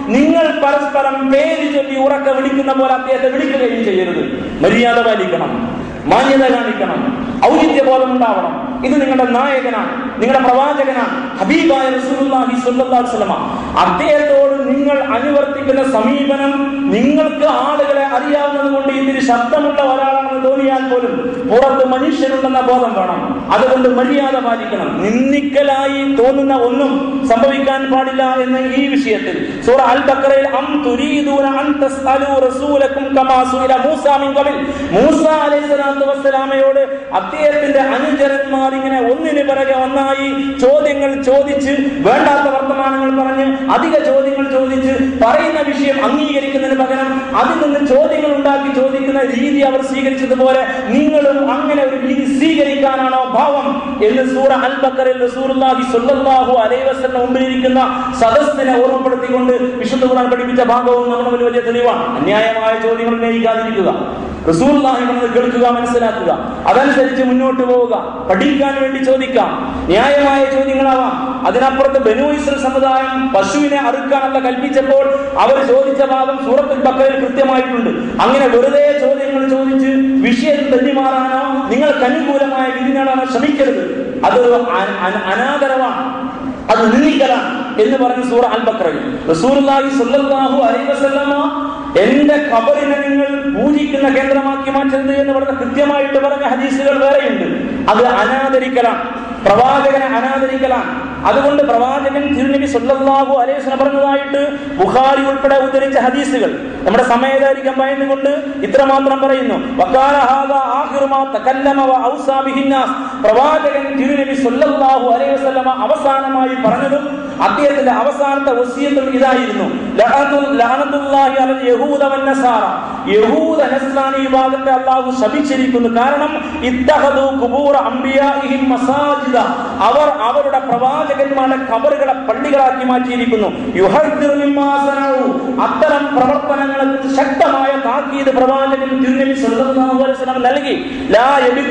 നിങ്ങൾ പരസ്പരം പേര് ചൊല്ലി ഉറക്ക വിളിക്കുന്ന പോലെ അദ്ദേഹത്തെ വിളിക്കുകയും ചെയ്യരുത്. മര്യാദ പാലിക്കണം, മാന്യത കാണിക്കണം, ഔചിത്യബോധം ഉണ്ടാവണം. ഇത് നിങ്ങളുടെ നായകനാണ്, നിങ്ങളുടെ പ്രവാചകനാണ്, ഹബീബായ റസൂലുള്ളാഹി സ്വല്ലല്ലാഹു അലൈഹി വസല്ലം. അദ്ദേഹത്തോട് നിങ്ങൾ അനുവർത്തിക്കുന്ന സമീപനം നിങ്ങൾക്ക് ആളുകളെ അറിയാവുന്നത് കൊണ്ട് ഇതിന് ശബ്ദമുള്ള ഒരാളാണെന്ന് തോന്നിയാൽ പോലും പുറത്ത് മനുഷ്യരുണ്ടെന്ന ബോധം വേണം. അതുകൊണ്ട് മര്യാദ പാലിക്കണം. നിന്ദിക്കലായി തോന്നുന്ന ഒന്നും സംഭവിക്കാൻ പാടില്ല എന്ന ഈ വിഷയത്തിൽ സൂറ അൽ ബഖറയിൽ അം തുരീദൂന അൻ തസ്അലു റസൂലക്കും കമാ സുഇല മൂസാ മിൻ ഖബൽ, മൂസാ അലൈഹിസ്സലാത്തു വസ്സലാമയോട് അദ്ദേഹത്തിന്റെ അനുചരന്മാർ ഇങ്ങനെ ഒന്നിന് പിറകെ ഒന്നായി ചോദ്യങ്ങൾ ചോദിച്ച്, വേണ്ടാത്ത വർത്തമാനങ്ങൾ പറഞ്ഞ്, അധിക ചോദ്യങ്ങൾ ചോദിച്ച്, പറയുന്ന വിഷയം അംഗീകരിക്കുന്നതിന് പകരം അതിൽ നിന്ന് ചോദ്യങ്ങൾ ഉണ്ടാക്കി ചോദിക്കുന്ന രീതി അവർ സ്വീകരിച്ചതുപോലെ നിങ്ങളും അങ്ങനെ ഒരു രീതി സ്വീകരിക്കാനാണോ ഭാവം എന്ന് സൂറ അൽ ബഖറയിൽ റസൂലുള്ളാഹി സ്വല്ലല്ലാഹു അലൈഹി വസല്ലം മുമ്പിലിരിക്കുന്ന സദസ്സിനെ ഓർമ്മപ്പെടുത്തിക്കൊണ്ട് വിശുദ്ധ ഖുർആൻ പഠിപ്പിച്ച ഭാഗവും നമ്മുടെ വലിയ തെളിവാണ്. അന്യായമായ ചോദ്യങ്ങൾ ഉന്നയിക്കാതിരിക്കുക, റസൂലുള്ളാഹി പറഞ്ഞത് കേൾക്കുക, മനസ്സിലാക്കുക, അതനുസരിച്ച് മുന്നോട്ട് പോവുക, പഠിക്കാൻ വേണ്ടി ചോദിക്കാം. ന്യായമായ ചോദ്യങ്ങളാവാം. അതിനപ്പുറത്ത് ബനൂ ഇസ്രായേൽ സമുദായം പശുവിനെ അറുക്കാനല്ല കൽപ്പിച്ചപ്പോൾ അവർ ചോദിച്ച ഭാഗം സൂറത്തുൽ ബഖറയിൽ കൃത്യമായിട്ടുണ്ട്. അങ്ങനെ വെറുതെ ചോദ്യങ്ങൾ ചോദിച്ച് വിഷയത്തിൽ തെന്നിമാറാനോ നിങ്ങൾക്ക് അനുകൂലമായ വിധി നേടാനോ ശ്രമിക്കരുത്. അതൊരു അനാദരവാണ്, അത് നിന്ദിക്കലാണ് എന്ന് പറഞ്ഞ സൂറ അൽ ബഖറയിൽ റസൂലുള്ളാഹി സ്വല്ലല്ലാഹു അലൈഹി വസല്ലം എന്റെ ഖബറിനെ നിങ്ങൾ പൂജിക്കുന്ന കേന്ദ്രമാക്കി മാറ്റരുത് എന്ന് പറഞ്ഞ കൃത്യമായിട്ട് പറഞ്ഞ ഹദീസുകൾ വേറെയുണ്ട്. അത് അനാദരിക്കലാണ്, പ്രവാചകനെ അനാദരിക്കലാണ്. അതുകൊണ്ട് പ്രവാചകൻ തിരുനബി സ്വല്ലല്ലാഹു അലൈഹി വസല്ലം പറഞ്ഞതായിട്ട് ബുഖാരി ഉൾപ്പെടെ ഉദ്ധരിച്ച ഹദീസുകൾ നമ്മുടെ സമയദൈർഘ്യം ഭയന്നുകൊണ്ട് ഇത്രമാത്രം പറയുന്നു. വഖാല ഹാദാ ആഖിറു മാ തകല്ലമ വ ഔസാ ബിഹി നാസ്, പ്രവാചകൻ തിരുനബി സ്വല്ലല്ലാഹു അലൈഹി വസല്ലം അവസാനമായി പറഞ്ഞതും അദ്ദേഹത്തിന്റെ അവസാനത്തെ വസിയത്തും ഇതായിരുന്നു: ലഅനത്തുല്ലാഹി അലൽ യഹൂദ വൻ നസാറ, യഹൂദ നസ്രാനി വിഭാഗത്തെ അല്ലാഹു ശപിച്ചിരിക്കുന്നു. കാരണം ഇത്തഖദു ഖുബൂറ അംബിയാഇഹിം മസാജിദ, അവർ അവരുടെ പ്രവാചകന്മാരുടെ ഖബറുകളെ പള്ളികളാക്കി മാറ്റിയിരിക്കുന്നു. യുഹദ്ദിറു മിമ്മാ സനഉ, അത്തരം പ്രവർത്തനങ്ങളെ ശക്തമായ താക്കീത് പ്രവാചകൻ തിരുനബി സ്വല്ലല്ലാഹു അലൈഹി വസല്ലം നൽകി. ലാ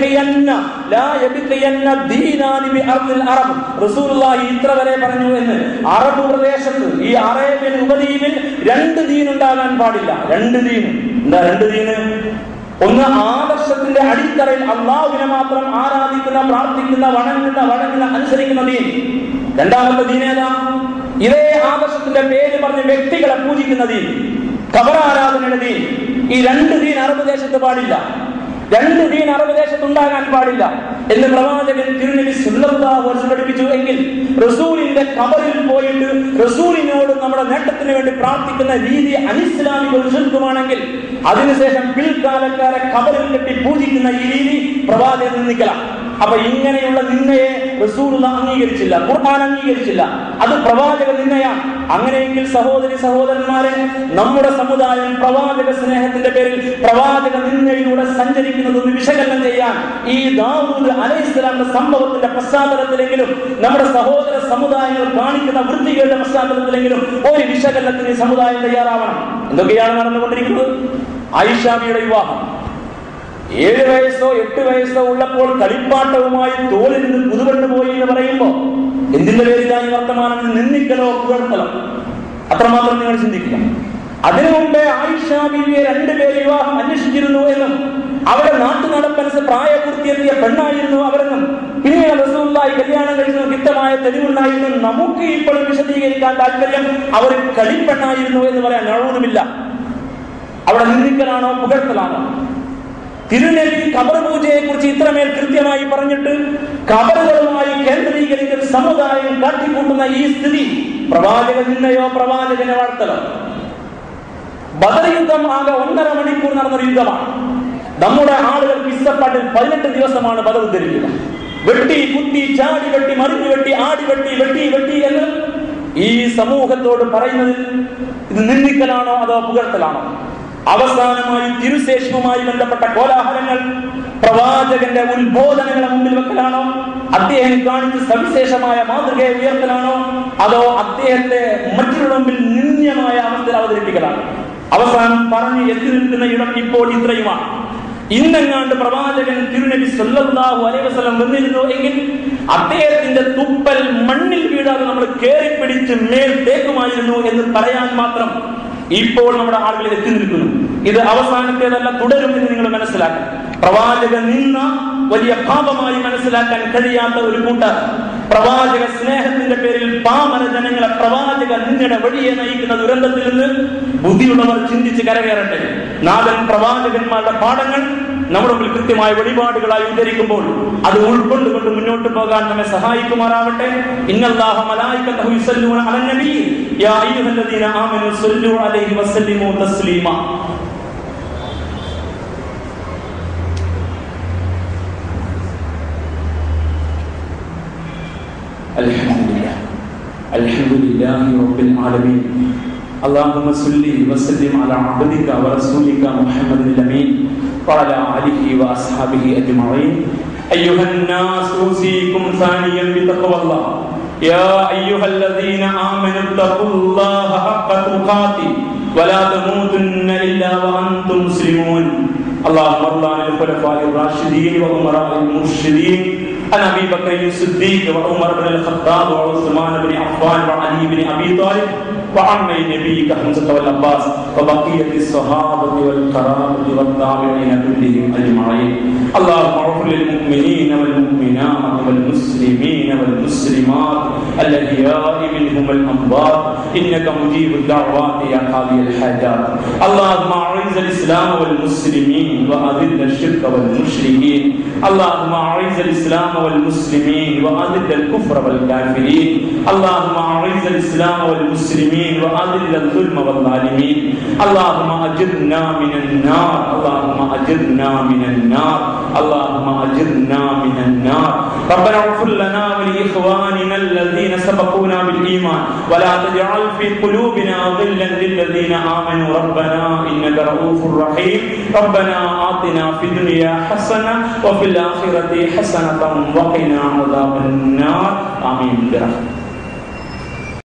യബ്ഖിയന്ന ദീനാനി ബി അർദിൽ അറബ്, റസൂലുള്ളാഹി ഇത്ര വരെ പറഞ്ഞു എന്ന്. അറബ് പ്രദേശത്ത്, ഈ അറേബ്യൻ ഉപദ്വീപിൽ രണ്ട് ദീൻ ഉണ്ടാകാൻ പാടില്ല. രണ്ട് ദീൻ. എന്താ രണ്ട് ദീന്? ഒന്ന്, ആദർശത്തിന്റെ അടിത്തറയിൽ അള്ളാഹുവിനെ മാത്രം ആരാധിക്കുന്ന, പ്രാർത്ഥിക്കുന്ന, വണങ്ങുന്ന അനുസരിക്കുന്ന ദീൻ. രണ്ടാമത്തെ ദീൻ ഏതാ? ഇതേ ആദർശത്തിന്റെ പേര് പറഞ്ഞ് വ്യക്തികളെ പൂജിക്കുന്ന ദീൻ, ഖബറാരാധനയുടെ ദീൻ. ഈ രണ്ട് ദീൻ അറബ് ദേശത്ത് പാടില്ല. രണ്ട് ദീൻ അറബ് ദേശത്ത് ഉണ്ടാകാൻ പാടില്ല എന്ന് പ്രവാചകൻ തിരുനബി സ്വല്ലല്ലാഹു അലൈഹി വസല്ലം പഠിപ്പിച്ചു. എങ്കിൽ റസൂലിന്റെ ഖബറിൽ പോയിട്ട് റസൂലിനോട് നമ്മുടെ നേട്ടത്തിന് വേണ്ടി പ്രാർത്ഥിക്കുന്ന രീതി അനിസ്ലാമിക വിശുദ്ധമാണെങ്കിൽ അതിനുശേഷം പിൽക്കാലക്കാരെ ഖബറിൽ കെട്ടി പൂജിക്കുന്ന ഈ രീതി പ്രവാചകൻ നിന്ദിക്കലാണ്. അപ്പൊ ഇങ്ങനെയുള്ള നിന്നയെ റസൂലുള്ളാഹി അംഗീകരിച്ചില്ല, ഖുർആൻ അംഗീകരിച്ചില്ല. അത് പ്രവാചക നിന്നയാണ്. അങ്ങനെയെങ്കിൽ സഹോദരി സഹോദരന്മാരെ, നമ്മുടെ സമുദായം പ്രവാചക സ്നേഹത്തിന്റെ പേരിൽ പ്രവാചക നിന്നയിലൂടെ സഞ്ചരിക്കുന്നതൊന്ന് വിശകലനം ചെയ്യാൻ ഈ ദാവൂദ് അലൈഹിസ്സലാമിന്റെ സംഭവത്തിന്റെ പശ്ചാത്തലത്തിലെങ്കിലും നമ്മുടെ സഹോദര സമുദായങ്ങൾ കാണിക്കുന്ന വൃത്തികളുടെ പശ്ചാത്തലത്തിലെങ്കിലും ഒരു വിശകലനത്തിന് സമുദായം തയ്യാറാവണം. എന്തൊക്കെയാണ് നടന്നുകൊണ്ടിരിക്കുന്നത്? ആയിഷാബിയുടെ വിവാഹം 7 വയസ്സോ 8 വയസ്സോ ഉള്ളപ്പോൾ കളിപ്പാട്ടവുമായി തോളിൽ നിന്ന് പുതുപെണ്ണു പോയി എന്ന് പറയുമ്പോ എന്തിന്റെ പേരിലാണ് ഈ വർത്തമാനം? നിന്ദിക്കലോ പുകഴ്ത്തലോ? അത്രമാത്രം നിങ്ങൾ ചിന്തിക്കുക. അതിനു മുമ്പേ ആയിഷാ ബീവിയെ 2 പേര് വിവാഹം അന്വേഷിച്ചിരുന്നു എന്നും അവരുടെ നാട്ടുനടപ്പനുസരിച്ച് പ്രായപൂർത്തിയെത്തിയ പെണ്ണായിരുന്നു അവരെന്നും പിന്നീട് റസൂലുള്ളാഹി കല്യാണം കഴിക്കുന്ന വ്യക്തമായ തെളിവുണ്ടായിരുന്നു. നമുക്ക് ഇപ്പോഴും വിശദീകരിക്കാൻ താല്പര്യം അവർ കളിപ്പെണ്ണായിരുന്നു എന്ന് പറയാൻ നഴൂതുമില്ല. അവിടെ നിന്ദിക്കലാണോ പുകഴ്ത്തലാണോ? തിരുനബി ഖബർ പൂജയെ കുറിച്ച് ഇത്രമേൽ കൃത്യമായി പറഞ്ഞിട്ട് ഖബറുകളുമായി കേന്ദ്രീകരിച്ച സമുദായം കാട്ടിക്കൂട്ടുന്ന ഈ സ്ഥിതി പ്രവാചക നിന്നയോ പ്രവാചകനെ വാഴ്ത്തലോ? ബദർ യുദ്ധം ആകെ 1.5 മണിക്കൂർ നടന്നൊരു യുദ്ധമാണ്. നമ്മുടെ ആളുകൾക്ക് ഇഷ്ടപ്പാട്ടിൽ 18 ദിവസമാണ് ബദർ ഉദ്ധരിക്കുക. വെട്ടി കുത്തി ചാടി വെട്ടി മറിഞ്ഞു വെട്ടി ആടി വെട്ടി വെട്ടി വെട്ടി എന്ന് ഈ സമൂഹത്തോട് പറയുന്നത് ഇത് നിന്ദിക്കലാണോ അതോ പുകഴ്ത്തലാണോ? അവസാനമായി തിരുശേഷവുമായി ബന്ധപ്പെട്ട കോലാഹലങ്ങൾ പ്രവാചകന്റെ ഉത്ബോധനങ്ങളെ മുമ്പിൽ വെക്കലാണോ? അദ്ദേഹം കാണിച്ച് സവിശേഷമായ മാതൃകയെ ഉയർത്തലാണോ? അതോ അദ്ദേഹത്തെ മറ്റുള്ള മുമ്പിൽ നിന്ദ്യമായ അവസ്ഥയിൽ അവതരിപ്പിക്കലാണോ? അവസാനം പറഞ്ഞു എത്തി നിൽക്കുന്ന ഇടം ഇപ്പോൾ ഇത്രയുമാണ്. ഇന്നെങ്ങാണ്ട് പ്രവാചകൻ തിരുനബി സ്വല്ലല്ലാഹു അലൈഹി വസല്ലം വന്നിരുന്നു എങ്കിൽ അദ്ദേഹത്തിന്റെ തുപ്പൽ മണ്ണിൽ വീഴ അറിയാതെ നമ്മൾ കയറിപ്പിടിച്ച് മേൽ തേക്കുമായിരുന്നു എന്ന് പറയാൻ മാത്രം ഇപ്പോൾ നമ്മുടെ ആളുകൾ എത്തി നിൽക്കുന്നു. ഇത് അവസാനത്തേതല്ല, തുടരും എന്ന് നിങ്ങൾ മനസ്സിലാക്കണം. പ്രവാചക നിന്ന വലിയ പാപമായി മനസ്സിലാക്കാൻ കഴിയാത്ത ഒരു കൂട്ടർ പ്രവാചക സ്നേഹത്തിന്റെ പേരിൽ പാമര ജനങ്ങളെ പ്രവാചക നിന്നയുടെ വഴിയെ നയിക്കുന്ന ദുരന്തത്തിൽ നിന്ന് ബുദ്ധിയുള്ളവർ ചിന്തിച്ച് കരകയറട്ടെ. നാഥൻ പ്രവാചകന്മാരുടെ പാഠങ്ങൾ നമ്മുടെ മുമ്പിൽ കൃത്യമായ വഴിപാടുകളായി ഉദ്ധരിക്കുമ്പോൾ അത് ഉൾക്കൊണ്ടുകൊണ്ട് മുന്നോട്ട് പോകാൻ നമ്മെ സഹായിക്കുമാറാവട്ടെ. ഇന്നല്ലാഹ മലായികതഹു യുസല്ലൂന അലൻ നബി യാ അയ്യുഹല്ലദീന ആമനു സല്ലു അലൈഹി വസല്ലിമു തസ്ലീമാ. അൽഹംദുലില്ലാഹ് അൽഹംദുലില്ലാഹി റബ്ബിൽ ആലമീൻ. اللهم صل وسلم على عبدك ورسولك محمد الأمين وعلى آله وأصحابه أجمعين. أيها الناس أوصيكم ثانيا بتقوى الله يا أيها الذين آمنوا اتقوا الله حق تقاته ولا تموتن إلا وأنتم مسلمون. اللهم ارض عن الخلفاء الراشدين وأمراء المرشدين عن أبي بكر الصديق وعمر بن الخطاب وعثمان بن عفان وعلي بن أبي طالب وعم نبيك حمزة والعباس وبقية الصحابة والقرابة والتابعين كلهم أجمعين. اللهم اغفر للمؤمنين والمؤمنات والمسلمين والمسلمات الأحياء منهم والأموات إنك مجيب الدعوات يا قاضي الحاجات. اللهم أعز الإسلام والمسلمين وأذل الشرك والمشركين. اللهم أعز الإسلام والمسلمين وأذل الكفر والكافرين. اللهم أعز الإسلام والمسلمين وأذل الظلم والظالمين. اللهم أجرنا من النار. اللهم أجرنا من النار. اللهم أجرنا من النار. ربنا اغفر لنا ولإخواننا الذين سبقونا بالإيمان ولا تجعل في قلوبنا غلا للذين آمنوا ربنا إنك رؤوف رحيم. ربنا آتنا في الدنيا حسنة وفي الآخرة حسنة وقنا عذاب النار. آمين برحمتك.